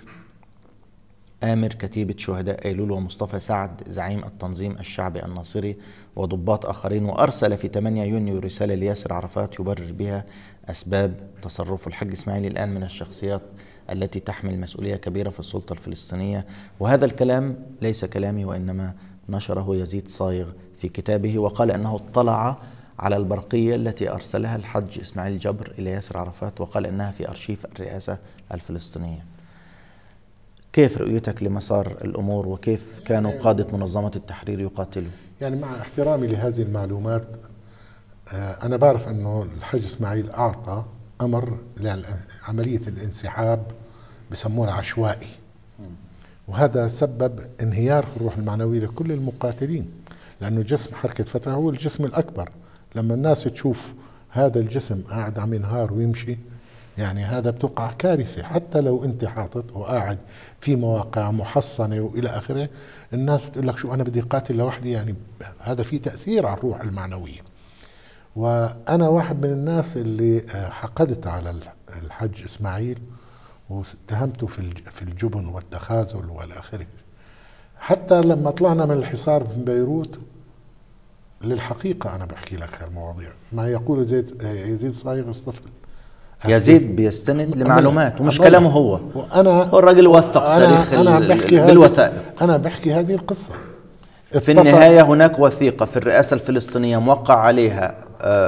Speaker 1: آمر كتيبة شهداء أيلول ومصطفى سعد زعيم التنظيم الشعبي الناصري وضباط آخرين. وأرسل في ثمانية يونيو رسالة لياسر عرفات يبرر بها أسباب تصرفه. الحج إسماعيل الآن من الشخصيات التي تحمل مسؤولية كبيرة في السلطة الفلسطينية، وهذا الكلام ليس كلامي وإنما نشره يزيد صايغ في كتابه، وقال أنه اطلع على البرقية التي أرسلها الحج إسماعيل جبر إلى ياسر عرفات، وقال أنها في أرشيف الرئاسة الفلسطينية. كيف رؤيتك لمسار الأمور، وكيف كانوا قادة منظمة التحرير يقاتلوا؟
Speaker 2: يعني مع احترامي لهذه المعلومات، أنا بعرف أنه الحج إسماعيل أعطى أمر لعملية الانسحاب بسموه عشوائي، وهذا سبب انهيار في الروح المعنوية لكل المقاتلين، لأنه جسم حركة فتح هو الجسم الأكبر. لما الناس تشوف هذا الجسم قاعد عم ينهار ويمشي، يعني هذا بتوقع كارثة. حتى لو أنت حاطط وقاعد في مواقع محصنة وإلى آخره، الناس بتقول لك شو أنا بدي قاتل لوحدي، يعني هذا في تأثير على الروح المعنوية. وأنا واحد من الناس اللي حقدت على الحج إسماعيل واتهمته في الجبن والتخاذل والآخره. حتى لما طلعنا من الحصار من بيروت، للحقيقة أنا بحكي لك هالمواضيع، ما يقول زيد يزيد صايغ اصطفل.
Speaker 1: يزيد بيستند لمعلومات ومش كلامه هو،
Speaker 2: وأنا
Speaker 1: هو الراجل وثق تاريخ
Speaker 2: أنا بحكي
Speaker 1: بالوثائق.
Speaker 2: أنا بحكي هذه القصة.
Speaker 1: في النهاية هناك وثيقة في الرئاسة الفلسطينية موقع عليها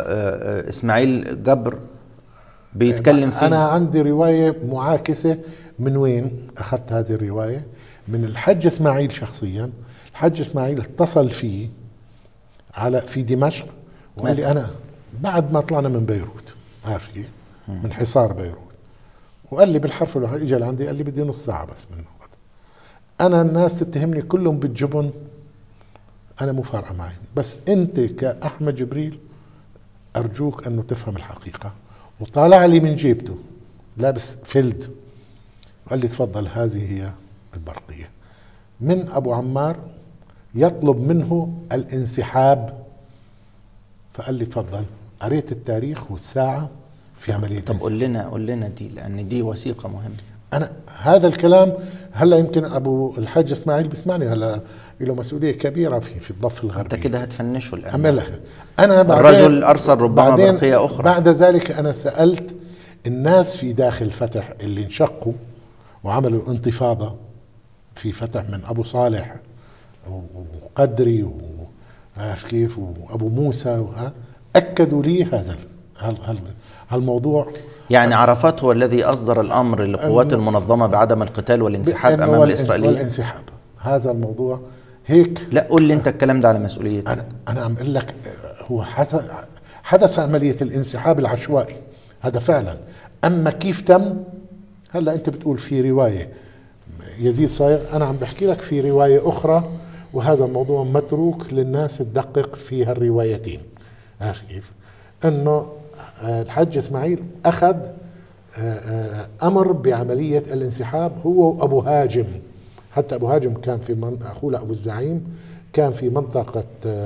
Speaker 1: إسماعيل جبر بيتكلم فيه.
Speaker 2: أنا عندي رواية معاكسة. من وين أخذت هذه الرواية؟ من الحج إسماعيل شخصيا. الحج إسماعيل اتصل فيه على في دمشق وقال لي أنا بعد ما طلعنا من بيروت، عارف كيف؟ من حصار بيروت، وقال لي بالحرف الواحد، اجى لعندي قال لي بدي نص ساعة بس من وقت. أنا الناس تتهمني كلهم بالجبن، أنا مو فارقة معي، بس أنت كأحمد جبريل أرجوك أنه تفهم الحقيقة. وطالع لي من جيبته لابس فيلد وقال لي تفضل هذه هي البرقية من أبو عمار يطلب منه الانسحاب. فقال لي تفضل. قريت التاريخ والساعة في عملية.
Speaker 1: طب قول لنا قول لنا دي، لأن دي وثيقة مهمة.
Speaker 2: أنا هذا الكلام هلا يمكن أبو الحاج إسماعيل بيسمعني، هلا له مسؤولية كبيرة في في الضفة الغربية.
Speaker 1: أنت كده هتفنشه الآن.
Speaker 2: أملها. أنا
Speaker 1: الرجل أرسل ربما برقية أخرى.
Speaker 2: بعد ذلك أنا سألت الناس في داخل فتح اللي انشقوا وعملوا انتفاضة في فتح، من أبو صالح وقدري وعارف كيف وابو موسى اكدوا لي هذا هالموضوع.
Speaker 1: يعني عرفات هو الذي اصدر الامر للقوات المنظمه بعدم القتال والانسحاب امام الاسرائيليين
Speaker 2: والانسحاب. هذا الموضوع هيك.
Speaker 1: لا قول لي انت الكلام ده على مسؤوليتك.
Speaker 2: انا انا عم اقول لك هو حدث حدث عمليه الانسحاب العشوائي هذا فعلا. اما كيف تم، هلا انت بتقول في روايه يزيد صايغ، انا عم بحكي لك في روايه اخرى، وهذا الموضوع متروك للناس تدقق في هالروايتين. عارف كيف؟ انه الحج اسماعيل اخذ امر بعمليه الانسحاب هو وابو هاجم. حتى ابو هاجم كان في من... اخوه ابو الزعيم كان في منطقه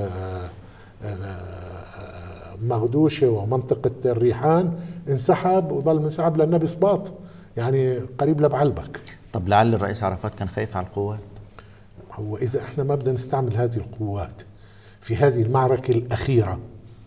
Speaker 2: مغدوشه ومنطقه الريحان، انسحب وظل منسحب للنبي سباط، يعني قريب لبعلبك.
Speaker 1: طب لعل الرئيس عرفات كان خايف على القوات؟
Speaker 2: هو اذا احنا ما بدنا نستعمل هذه القوات في هذه المعركه الاخيره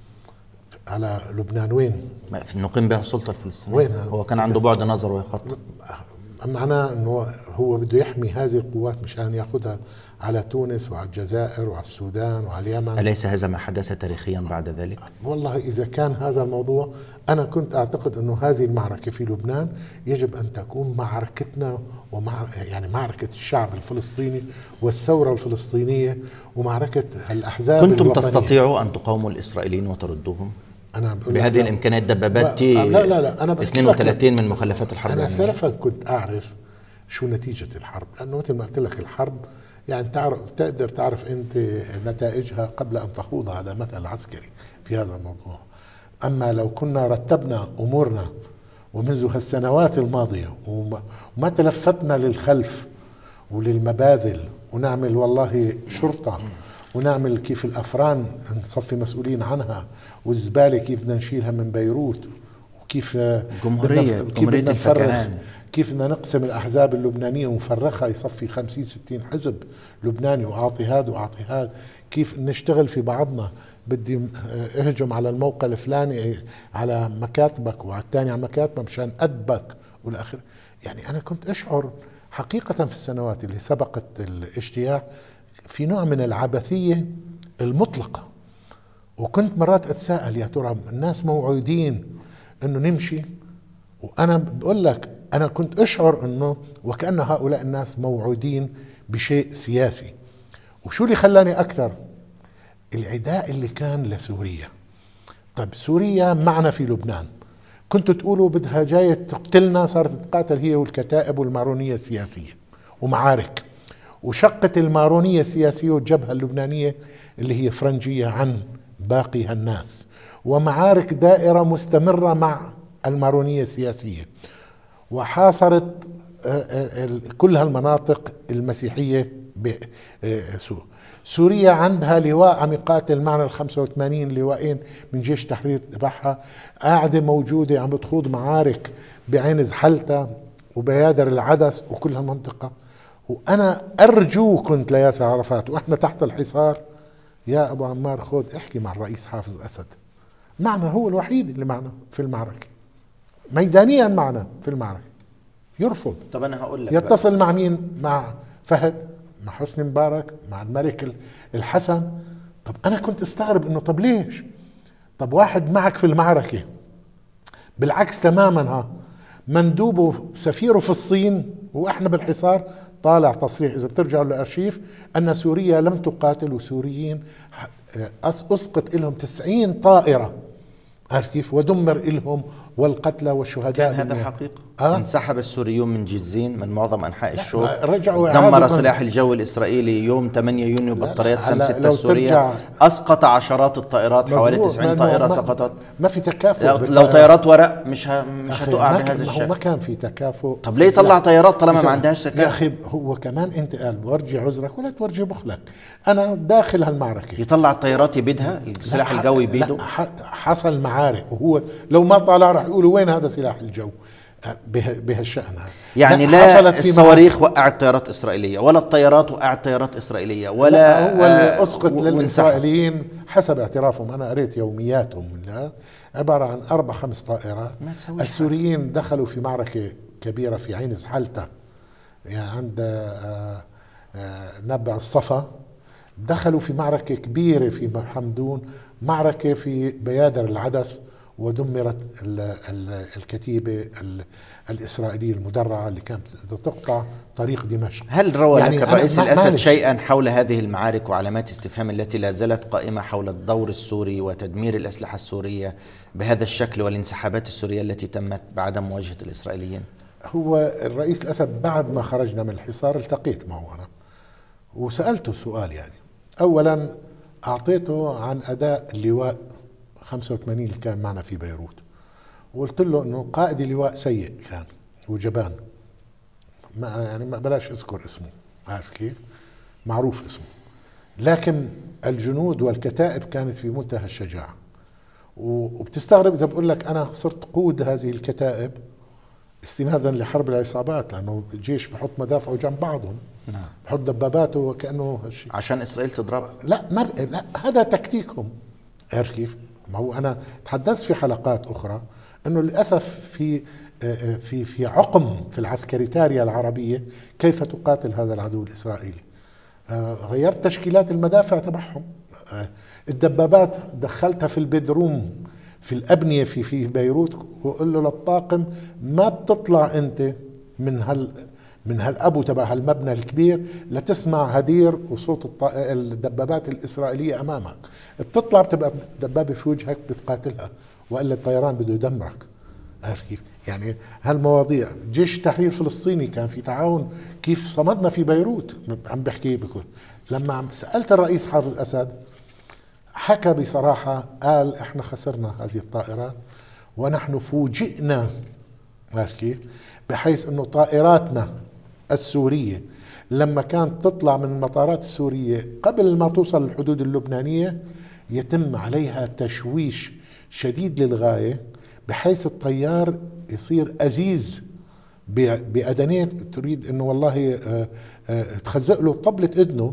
Speaker 2: على لبنان، وين
Speaker 1: في نقيم بها السلطه الفلسطينيه؟
Speaker 2: وين
Speaker 1: هو كان عنده بعد نظر ويخطط.
Speaker 2: معناه انه هو بده يحمي هذه القوات مشان ياخذها على تونس وعلى الجزائر وعلى السودان وعلى اليمن.
Speaker 1: أليس هذا ما حدث تاريخيا بعد ذلك؟
Speaker 2: والله إذا كان هذا الموضوع، أنا كنت أعتقد أنه هذه المعركة في لبنان يجب أن تكون معركتنا ومع يعني معركة الشعب الفلسطيني والثورة الفلسطينية ومعركة الأحزاب.
Speaker 1: كنتم
Speaker 2: الوطنية.
Speaker 1: تستطيعوا أن تقاوموا الإسرائيليين وتردوهم؟
Speaker 2: أنا
Speaker 1: بهذه الإمكانيات دبابات تي
Speaker 2: لا لا لا أنا
Speaker 1: اثنين وثلاثين من مخلفات الحرب.
Speaker 2: أنا سلفا كنت أعرف شو نتيجة الحرب، لأنه مثل ما قلت لك الحرب يعني تعرف تقدر تعرف أنت نتائجها قبل أن تخوضها، هذا مثل عسكري في هذا الموضوع. أما لو كنا رتبنا أمورنا ومنذ هالسنوات الماضية وما, وما تلفتنا للخلف وللمباذل ونعمل والله شرطة ونعمل كيف الأفران نصفي مسؤولين عنها، والزبالة كيف بدنا نشيلها من بيروت، وكيف
Speaker 1: جمهورية جمهورية الفكهان،
Speaker 2: كيف بدنا نقسم الأحزاب اللبنانية ونفرخها يصفي خمسين ستين حزب لبناني وأعطي هذا وأعطي هذا، كيف نشتغل في بعضنا، بدي اهجم على الموقع الفلاني على مكاتبك وعلى الثاني على مكاتبك مشان أدبك والآخر. يعني أنا كنت أشعر حقيقة في السنوات اللي سبقت الاجتياح في نوع من العبثية المطلقة، وكنت مرات أتساءل يا ترى الناس موعودين أنه نمشي؟ وأنا بقول لك أنا كنت أشعر أنه وكأن هؤلاء الناس موعودين بشيء سياسي. وشو اللي خلاني أكثر؟ العداء اللي كان لسوريا. طب سوريا معنا في لبنان، كنتوا تقولوا بدها جاية تقتلنا، صارت تقاتل هي والكتائب والمارونية السياسية ومعارك، وشقت المارونية السياسية والجبهة اللبنانية اللي هي فرنجية عن باقي هالناس، ومعارك دائرة مستمرة مع المارونية السياسية، وحاصرت كل هالمناطق المسيحية بسوريا. سوريا عندها لواء عم يقاتل معنا ال خمسة وثمانين لواءين من جيش تحرير تبعها، قاعدة موجودة عم بتخوض معارك بعين زحلتة وبيادر العدس وكل هالمنطقة. وأنا أرجو كنت لياسر عرفات وإحنا تحت الحصار، يا أبو عمار خذ احكي مع الرئيس حافظ أسد، معنا هو الوحيد اللي معنا في المعركة، ميدانيا معنا في المعركة، يرفض.
Speaker 1: طب أنا هقول لك
Speaker 2: يتصل بقى. مع مين؟ مع فهد، مع حسني مبارك، مع الملك الحسن. طب أنا كنت استغرب إنه طب ليش؟ طب واحد معك في المعركة، بالعكس تماما، ها مندوبه سفيره في الصين وإحنا بالحصار طالع تصريح إذا بترجعوا للأرشيف أن سوريا لم تقاتل وسوريين أسقط لهم تسعين طائرة، عرفت كيف؟ ودمر إلهم والقتلى والشهداء.
Speaker 1: كان هذا حقيقة؟ آه؟ انسحب السوريون من جزين من معظم أنحاء الشوط،
Speaker 2: رجعوا
Speaker 1: دمر سلاح الجو الإسرائيلي يوم ثمانية يونيو بطاريات سام ستة السورية، أسقط عشرات الطائرات، حوالي تسعين طائرة سقطت.
Speaker 2: ما في تكافؤ.
Speaker 1: لو, لو طائرات ورق مش ه... مش هتقع بهذا الشكل.
Speaker 2: ما كان في تكافؤ.
Speaker 1: طب ليه طلع طائرات طالما ما عندهاش تكافؤ؟
Speaker 2: يا أخي هو كمان أنت قال ورجي عذرك ولا تورجي بخلك. أنا داخل هالمعركة
Speaker 1: يطلع الطيارات يبيدها، السلاح الجوي بيده.
Speaker 2: حصل معارك، وهو لو ما طالع راح يقولوا وين هذا سلاح الجو بهالشأن هذا.
Speaker 1: يعني لا, لا الصواريخ وقعت طيارات إسرائيلية ولا الطيارات وقعت طيارات إسرائيلية ولا
Speaker 2: هو اللي أسقط للإسرائيليين حسب اعترافهم، أنا قريت يومياتهم منها، عبارة عن أربع خمس طائرات. السوريين دخلوا في معركة كبيرة في عين زحلتة، يعني عند نبع الصفا، دخلوا في معركة كبيرة في حمدون، معركة في بيادر العدس، ودمرت ال ال الكتيبة ال الإسرائيلية المدرعة اللي كانت تقطع طريق دمشق.
Speaker 1: هل روى
Speaker 2: يعني
Speaker 1: لك الرئيس الأسد
Speaker 2: معلش.
Speaker 1: شيئا حول هذه المعارك وعلامات استفهام التي لا زالت قائمة حول الدور السوري وتدمير الأسلحة السورية بهذا الشكل والانسحابات السورية التي تمت بعدم مواجهة الإسرائيليين؟
Speaker 2: هو الرئيس الأسد بعد ما خرجنا من الحصار التقيت معه أنا وسألته سؤال. يعني أولا أعطيته عن أداء اللواء خمسة وثمانين اللي كان معنا في بيروت، وقلت له أنه قائد اللواء سيء كان وجبان، ما يعني ما بلاش أذكر اسمه، عارف كيف، معروف اسمه، لكن الجنود والكتائب كانت في منتهى الشجاعة. وبتستغرب إذا بقول لك أنا صرت قود هذه الكتائب استنادا لحرب العصابات، لأنه الجيش بحط مدافعه جنب بعضهم،
Speaker 1: نعم.
Speaker 2: بحط دباباته وكأنه هالشيء
Speaker 1: عشان إسرائيل تضرب.
Speaker 2: لا ما ب... لا هذا تكتيكهم، عارف كيف؟ ما هو أنا تحدثت في حلقات أخرى أنه للأسف في في في عقم في العسكريتاريا العربية كيف تقاتل هذا العدو الإسرائيلي. غيرت تشكيلات المدافع تبعهم، الدبابات دخلتها في البيدروم في الأبنية في في بيروت، وقل له للطاقم ما بتطلع أنت من هال من هالأبو تبع هالمبنى الكبير لتسمع هدير وصوت الدبابات الإسرائيلية أمامك، بتطلع بتبقى دبابة في وجهك بتقاتلها، وإلا الطيران بده يدمرك. عارف كيف؟ يعني هالمواضيع. جيش التحرير الفلسطيني كان في تعاون، كيف صمدنا في بيروت عم بحكي بكل. لما عم سألت الرئيس حافظ أسد حكى بصراحة، قال احنا خسرنا هذه الطائرات ونحن فوجئنا، عارف كيف؟ بحيث انه طائراتنا السورية لما كانت تطلع من المطارات السورية قبل ما توصل للحدود اللبنانية يتم عليها تشويش شديد للغاية، بحيث الطيار يصير أزيز بأدنيه، تريد انه والله تخزق له طبلة اذنه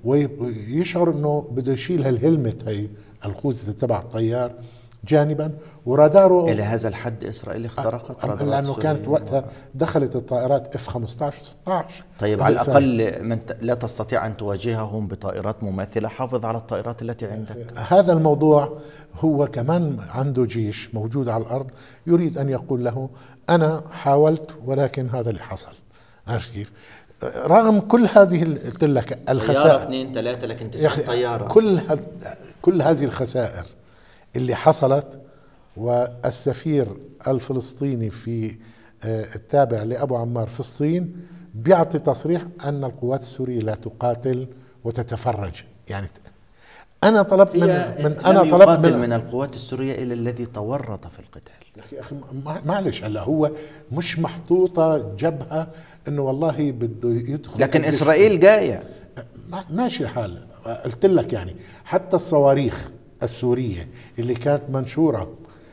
Speaker 2: ويشعر انه بده يشيل هالهلمت هي الخوذة تبع الطيار جانبا، وراداره
Speaker 1: إلى هذا الحد إسرائيل اخترقت رادارات
Speaker 2: لأنه كانت وقتها دخلت الطائرات اف خمسة عشر وستة عشر.
Speaker 1: طيب على الأقل من لا تستطيع أن تواجههم بطائرات مماثلة، حافظ على الطائرات التي عندك.
Speaker 2: هذا الموضوع هو كمان عنده جيش موجود على الأرض يريد أن يقول له أنا حاولت ولكن هذا اللي حصل. عارف كيف؟ رغم كل هذه قلت لك الخسائر،
Speaker 1: طيارة اثنين ثلاثة لكن تسع طيارة،
Speaker 2: كل كل هذه الخسائر اللي حصلت، والسفير الفلسطيني في التابع لأبو عمار في الصين بيعطي تصريح أن القوات السورية لا تقاتل وتتفرج. يعني أنا طلبت من, من أنا طلبت من,
Speaker 1: من القوات السورية إلى الذي تورط في القتال.
Speaker 2: يا أخي معلش، هلا هو مش محطوطة جبهة إنه والله بده يدخل،
Speaker 1: لكن إسرائيل جاية
Speaker 2: ماشي الحال. قلت لك يعني حتى الصواريخ السورية اللي كانت منشورة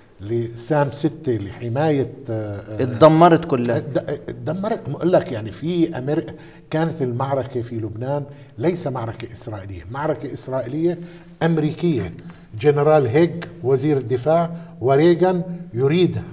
Speaker 2: لسام ستة لحماية
Speaker 1: اتدمرت كلها،
Speaker 2: اتدمرت. بقول لك يعني في أمريكا كانت المعركة في لبنان ليس معركة إسرائيلية، معركة إسرائيلية أمريكية. جنرال هيج وزير الدفاع وريغان يريد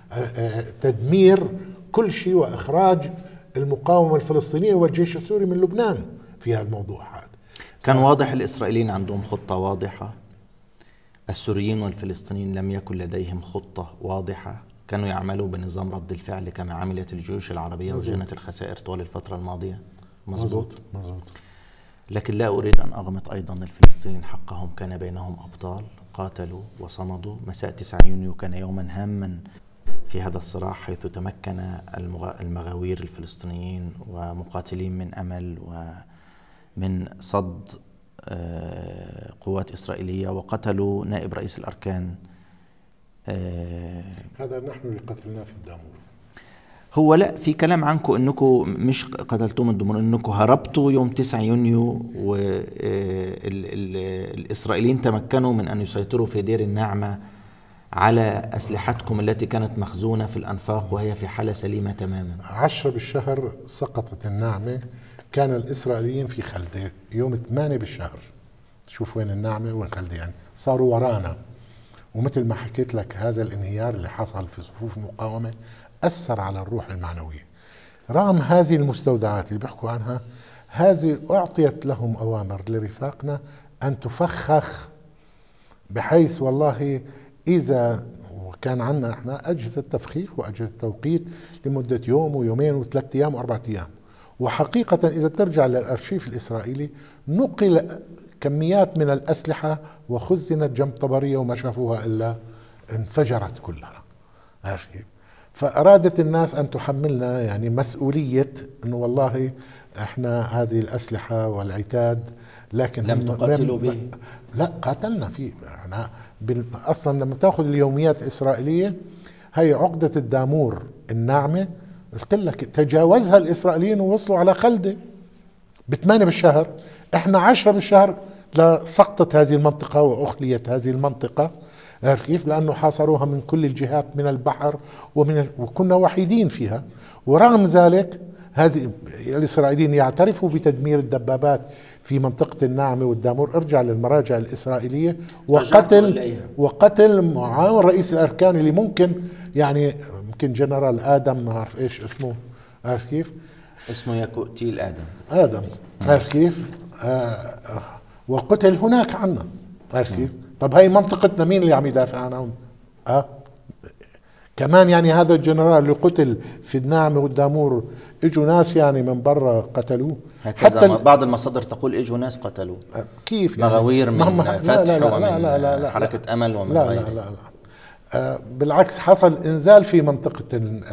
Speaker 2: تدمير كل شيء وإخراج المقاومة الفلسطينية والجيش السوري من لبنان في هالموضوع هذا.
Speaker 1: كان واضح الإسرائيليين عندهم خطة واضحة، السوريين والفلسطينيين لم يكن لديهم خطة واضحة، كانوا يعملوا بنظام رد الفعل كما عملت الجيوش العربية وجنت الخسائر طوال الفترة الماضية. مزبوط
Speaker 2: مزبوط.
Speaker 1: لكن لا أريد أن أغمط أيضا الفلسطينيين حقهم، كان بينهم أبطال قاتلوا وصمدوا. مساء تسعة يونيو كان يوما هاما في هذا الصراع، حيث تمكن المغاوير الفلسطينيين ومقاتلين من أمل ومن صد قوات إسرائيلية وقتلوا نائب رئيس الأركان.
Speaker 2: هذا نحن اللي قتلناه في الدامور.
Speaker 1: هو لا، في كلام عنكم انكم مش قتلتوه من الدمور، انكم هربتوا يوم تسعة يونيو والإسرائيليين تمكنوا من أن يسيطروا في دير النعمة على أسلحتكم التي كانت مخزونة في الأنفاق وهي في حالة سليمة تماما.
Speaker 2: عشرة بالشهر سقطت النعمة، كان الإسرائيليين في خلدة يوم ثمانية بالشهر. شوف وين النعمة وين خلدة، يعني صاروا ورانا. ومثل ما حكيت لك هذا الانهيار اللي حصل في صفوف المقاومة أثر على الروح المعنوية. رغم هذه المستودعات اللي بيحكوا عنها، هذه أعطيت لهم أوامر لرفاقنا أن تفخخ، بحيث والله إذا كان عندنا احنا أجهزة تفخيخ وأجهزة توقيت لمدة يوم ويومين وثلاثة أيام وأربعة أيام، وحقيقة إذا بترجع للأرشيف الإسرائيلي نقل كميات من الأسلحة وخزنت جنب طبرية وما شافوها إلا انفجرت كلها. عارف كيف؟ فأرادت الناس أن تحملنا يعني مسؤولية أنه والله احنا هذه الأسلحة والعتاد، لكن
Speaker 1: لم تقاتلوا به؟
Speaker 2: لا، قاتلنا فيه. احنا اصلا لما تاخذ اليوميات الإسرائيلية هي عقدة الدامور الناعمة، قلت لك تجاوزها الإسرائيليين ووصلوا على خلدة بثمانية بالشهر، احنا عشرة بالشهر لسقطت هذه المنطقة وأخليت هذه المنطقة. عارف كيف؟ لأنه حاصروها من كل الجهات من البحر ومن وكنا وحيدين فيها، ورغم ذلك هذه الإسرائيليين يعترفوا بتدمير الدبابات في منطقة الناعمة والدامور. ارجع للمراجع الإسرائيلية وقتل وقتل معاون رئيس الأركان اللي ممكن يعني ممكن جنرال آدم ما أعرف إيش اسمه، عارف كيف؟
Speaker 1: اسمه يكوتيل آدم
Speaker 2: آدم عارف كيف؟ آه وقتل هناك عنا، عارف كيف؟ طب هاي منطقتنا مين اللي عم يدافع عنها؟ اه كمان يعني هذا الجنرال اللي قتل في الناعمة والدامور اجوا ناس يعني من برا قتلوه.
Speaker 1: حتى بعض المصادر تقول اجوا ناس قتلوه.
Speaker 2: كيف
Speaker 1: يعني مغاوير من فتح
Speaker 2: لا لا لا
Speaker 1: ومن
Speaker 2: لا لا لا لا
Speaker 1: حركة أمل ومن
Speaker 2: لا
Speaker 1: غيره.
Speaker 2: لا لا لا آه بالعكس حصل انزال في منطقة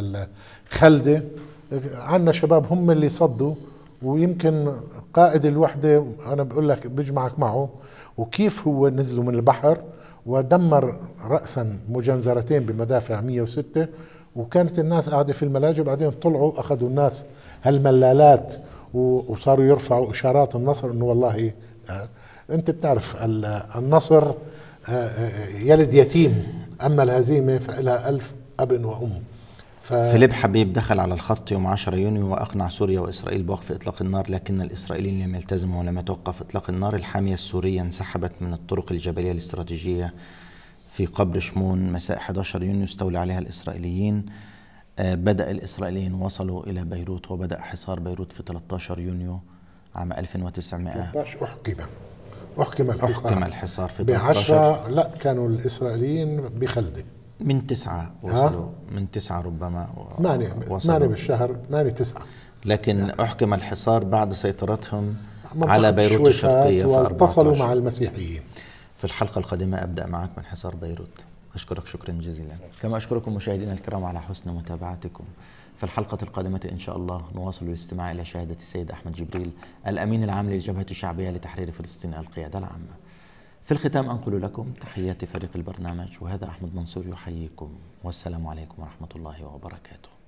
Speaker 2: الخلدة، عنا شباب هم اللي صدوا، ويمكن قائد الوحدة أنا بقول لك بجمعك معه وكيف هو نزلوا من البحر ودمر رأسا مجنزرتين بمدافع مية وستة، وكانت الناس قاعدة في الملاجئ، بعدين طلعوا أخذوا الناس هالملالات وصاروا يرفعوا إشارات النصر إنه والله آه أنت بتعرف النصر آه يلد يتيم، أما الهزيمة فإلها ألف أب وأم.
Speaker 1: ف... فيليب حبيب دخل على الخط يوم عشرة يونيو وأقنع سوريا وإسرائيل بوقف إطلاق النار، لكن الإسرائيليين لم يلتزموا ولم يتوقف إطلاق النار. الحامية السورية انسحبت من الطرق الجبلية الاستراتيجية في قبر شمون مساء أحد عشر يونيو، استولى عليها الإسرائيليين. آه بدأ الإسرائيليين وصلوا إلى بيروت، وبدأ حصار بيروت في ثلاثة عشر يونيو عام ألف وتسعمائة.
Speaker 2: ثلاثة عشر أحكم أحكم الحصار
Speaker 1: أحكم الحصار في
Speaker 2: ثلاثة عشر. بعشرة لا، كانوا الإسرائيليين بخلدة من
Speaker 1: تسعة وصلوا من تسعة ربما
Speaker 2: ماني ماني بالشهر ماني تسعة،
Speaker 1: لكن يعني أحكم الحصار بعد سيطرتهم على بيروت الشرقية،
Speaker 2: واتصلوا مع المسيحيين.
Speaker 1: في الحلقة القادمة أبدأ معك من حصار بيروت. أشكرك شكرا جزيلا، كما أشكركم مشاهدينا الكرام على حسن متابعتكم. في الحلقة القادمة إن شاء الله نواصل الاستماع إلى شهادة السيد أحمد جبريل الأمين العام للجبهة الشعبية لتحرير فلسطين القيادة العامة. في الختام أنقل لكم تحيات فريق البرنامج، وهذا أحمد منصور يحييكم، والسلام عليكم ورحمة الله وبركاته.